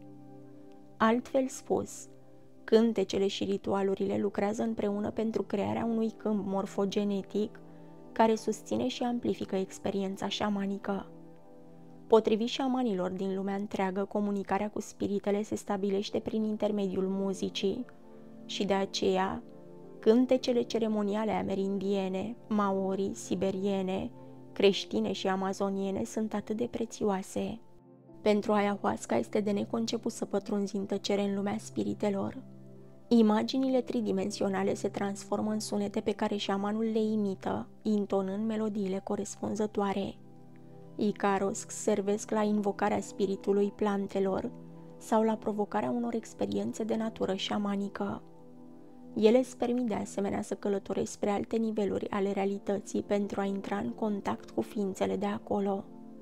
Altfel spus, cântecele și ritualurile lucrează împreună pentru crearea unui câmp morfogenetic care susține și amplifică experiența șamanică. Potrivit șamanilor din lumea întreagă, comunicarea cu spiritele se stabilește prin intermediul muzicii și de aceea cântecele ceremoniale amerindiene, maori, siberiene, creștine și amazoniene sunt atât de prețioase. Pentru ayahuasca este de neconceput să pătrunzi în tăcere în lumea spiritelor. Imaginile tridimensionale se transformă în sunete pe care șamanul le imită, intonând melodiile corespunzătoare. Icaros servesc la invocarea spiritului plantelor sau la provocarea unor experiențe de natură șamanică. Ele îți permit de asemenea să călătorești spre alte niveluri ale realității pentru a intra în contact cu ființele de acolo.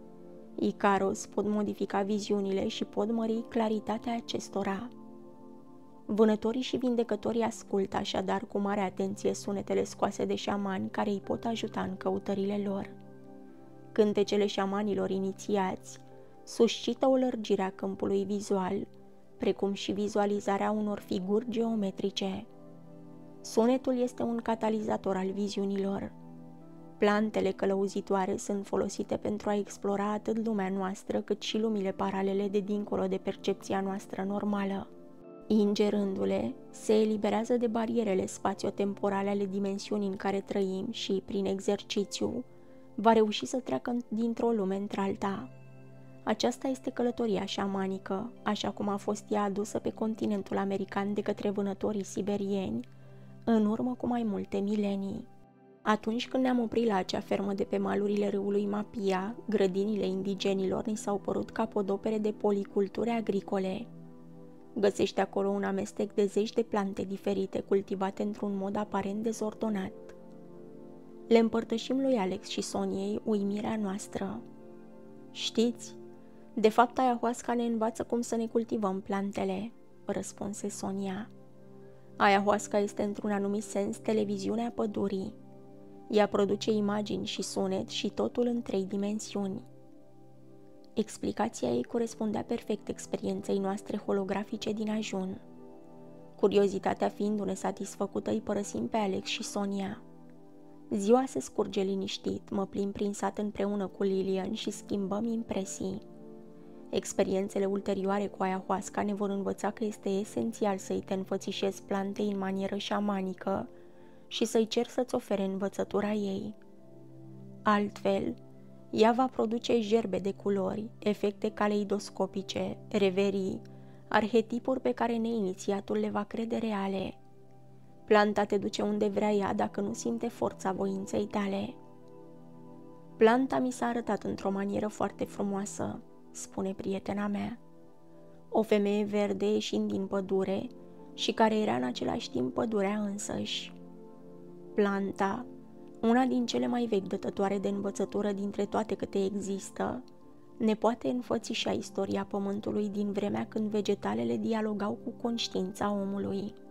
Icaros pot modifica viziunile și pot mări claritatea acestora. Vânătorii și vindecătorii ascultă așadar cu mare atenție sunetele scoase de șamani care îi pot ajuta în căutările lor. Cântecele șamanilor inițiați suscită o lărgire a câmpului vizual, precum și vizualizarea unor figuri geometrice. Sunetul este un catalizator al viziunilor. Plantele călăuzitoare sunt folosite pentru a explora atât lumea noastră cât și lumile paralele de dincolo de percepția noastră normală. Ingerându-le, se eliberează de barierele spațiotemporale ale dimensiunii în care trăim și, prin exercițiu, va reuși să treacă dintr-o lume într-alta. Aceasta este călătoria șamanică, așa cum a fost ea adusă pe continentul american de către vânătorii siberieni, în urmă cu mai multe milenii. Atunci când ne-am oprit la acea fermă de pe malurile râului Mapia, grădinile indigenilor ni s-au părut capodopere de policulturi agricole. Găsești acolo un amestec de zeci de plante diferite cultivate într-un mod aparent dezordonat. Le împărtășim lui Alex și Soniei uimirea noastră. Știți, de fapt ayahuasca ne învață cum să ne cultivăm plantele, răspunse Sonia. Ayahuasca este într-un anumit sens televiziunea pădurii. Ea produce imagini și sunet și totul în trei dimensiuni. Explicația ei corespundea perfect experienței noastre holografice din ajun. Curiozitatea fiindu-ne satisfăcută, îi părăsim pe Alex și Sonia. Ziua se scurge liniștit, mă plimb prin sat împreună cu Lilian și schimbăm impresii. Experiențele ulterioare cu ayahuasca ne vor învăța că este esențial să-i te înfățișezi plantei în manieră șamanică și să-i ceri să-ți ofere învățătura ei. Altfel, ea va produce gerbe de culori, efecte caleidoscopice, reverii, arhetipuri pe care neinițiatul le va crede reale. Planta te duce unde vrea ea dacă nu simte forța voinței tale. Planta mi s-a arătat într-o manieră foarte frumoasă, spune prietena mea. O femeie verde ieșind din pădure și care era în același timp pădurea însăși. Planta, una din cele mai vechi dătătoare de învățătură dintre toate câte există, ne poate înfățișa istoria pământului din vremea când vegetalele dialogau cu conștiința omului.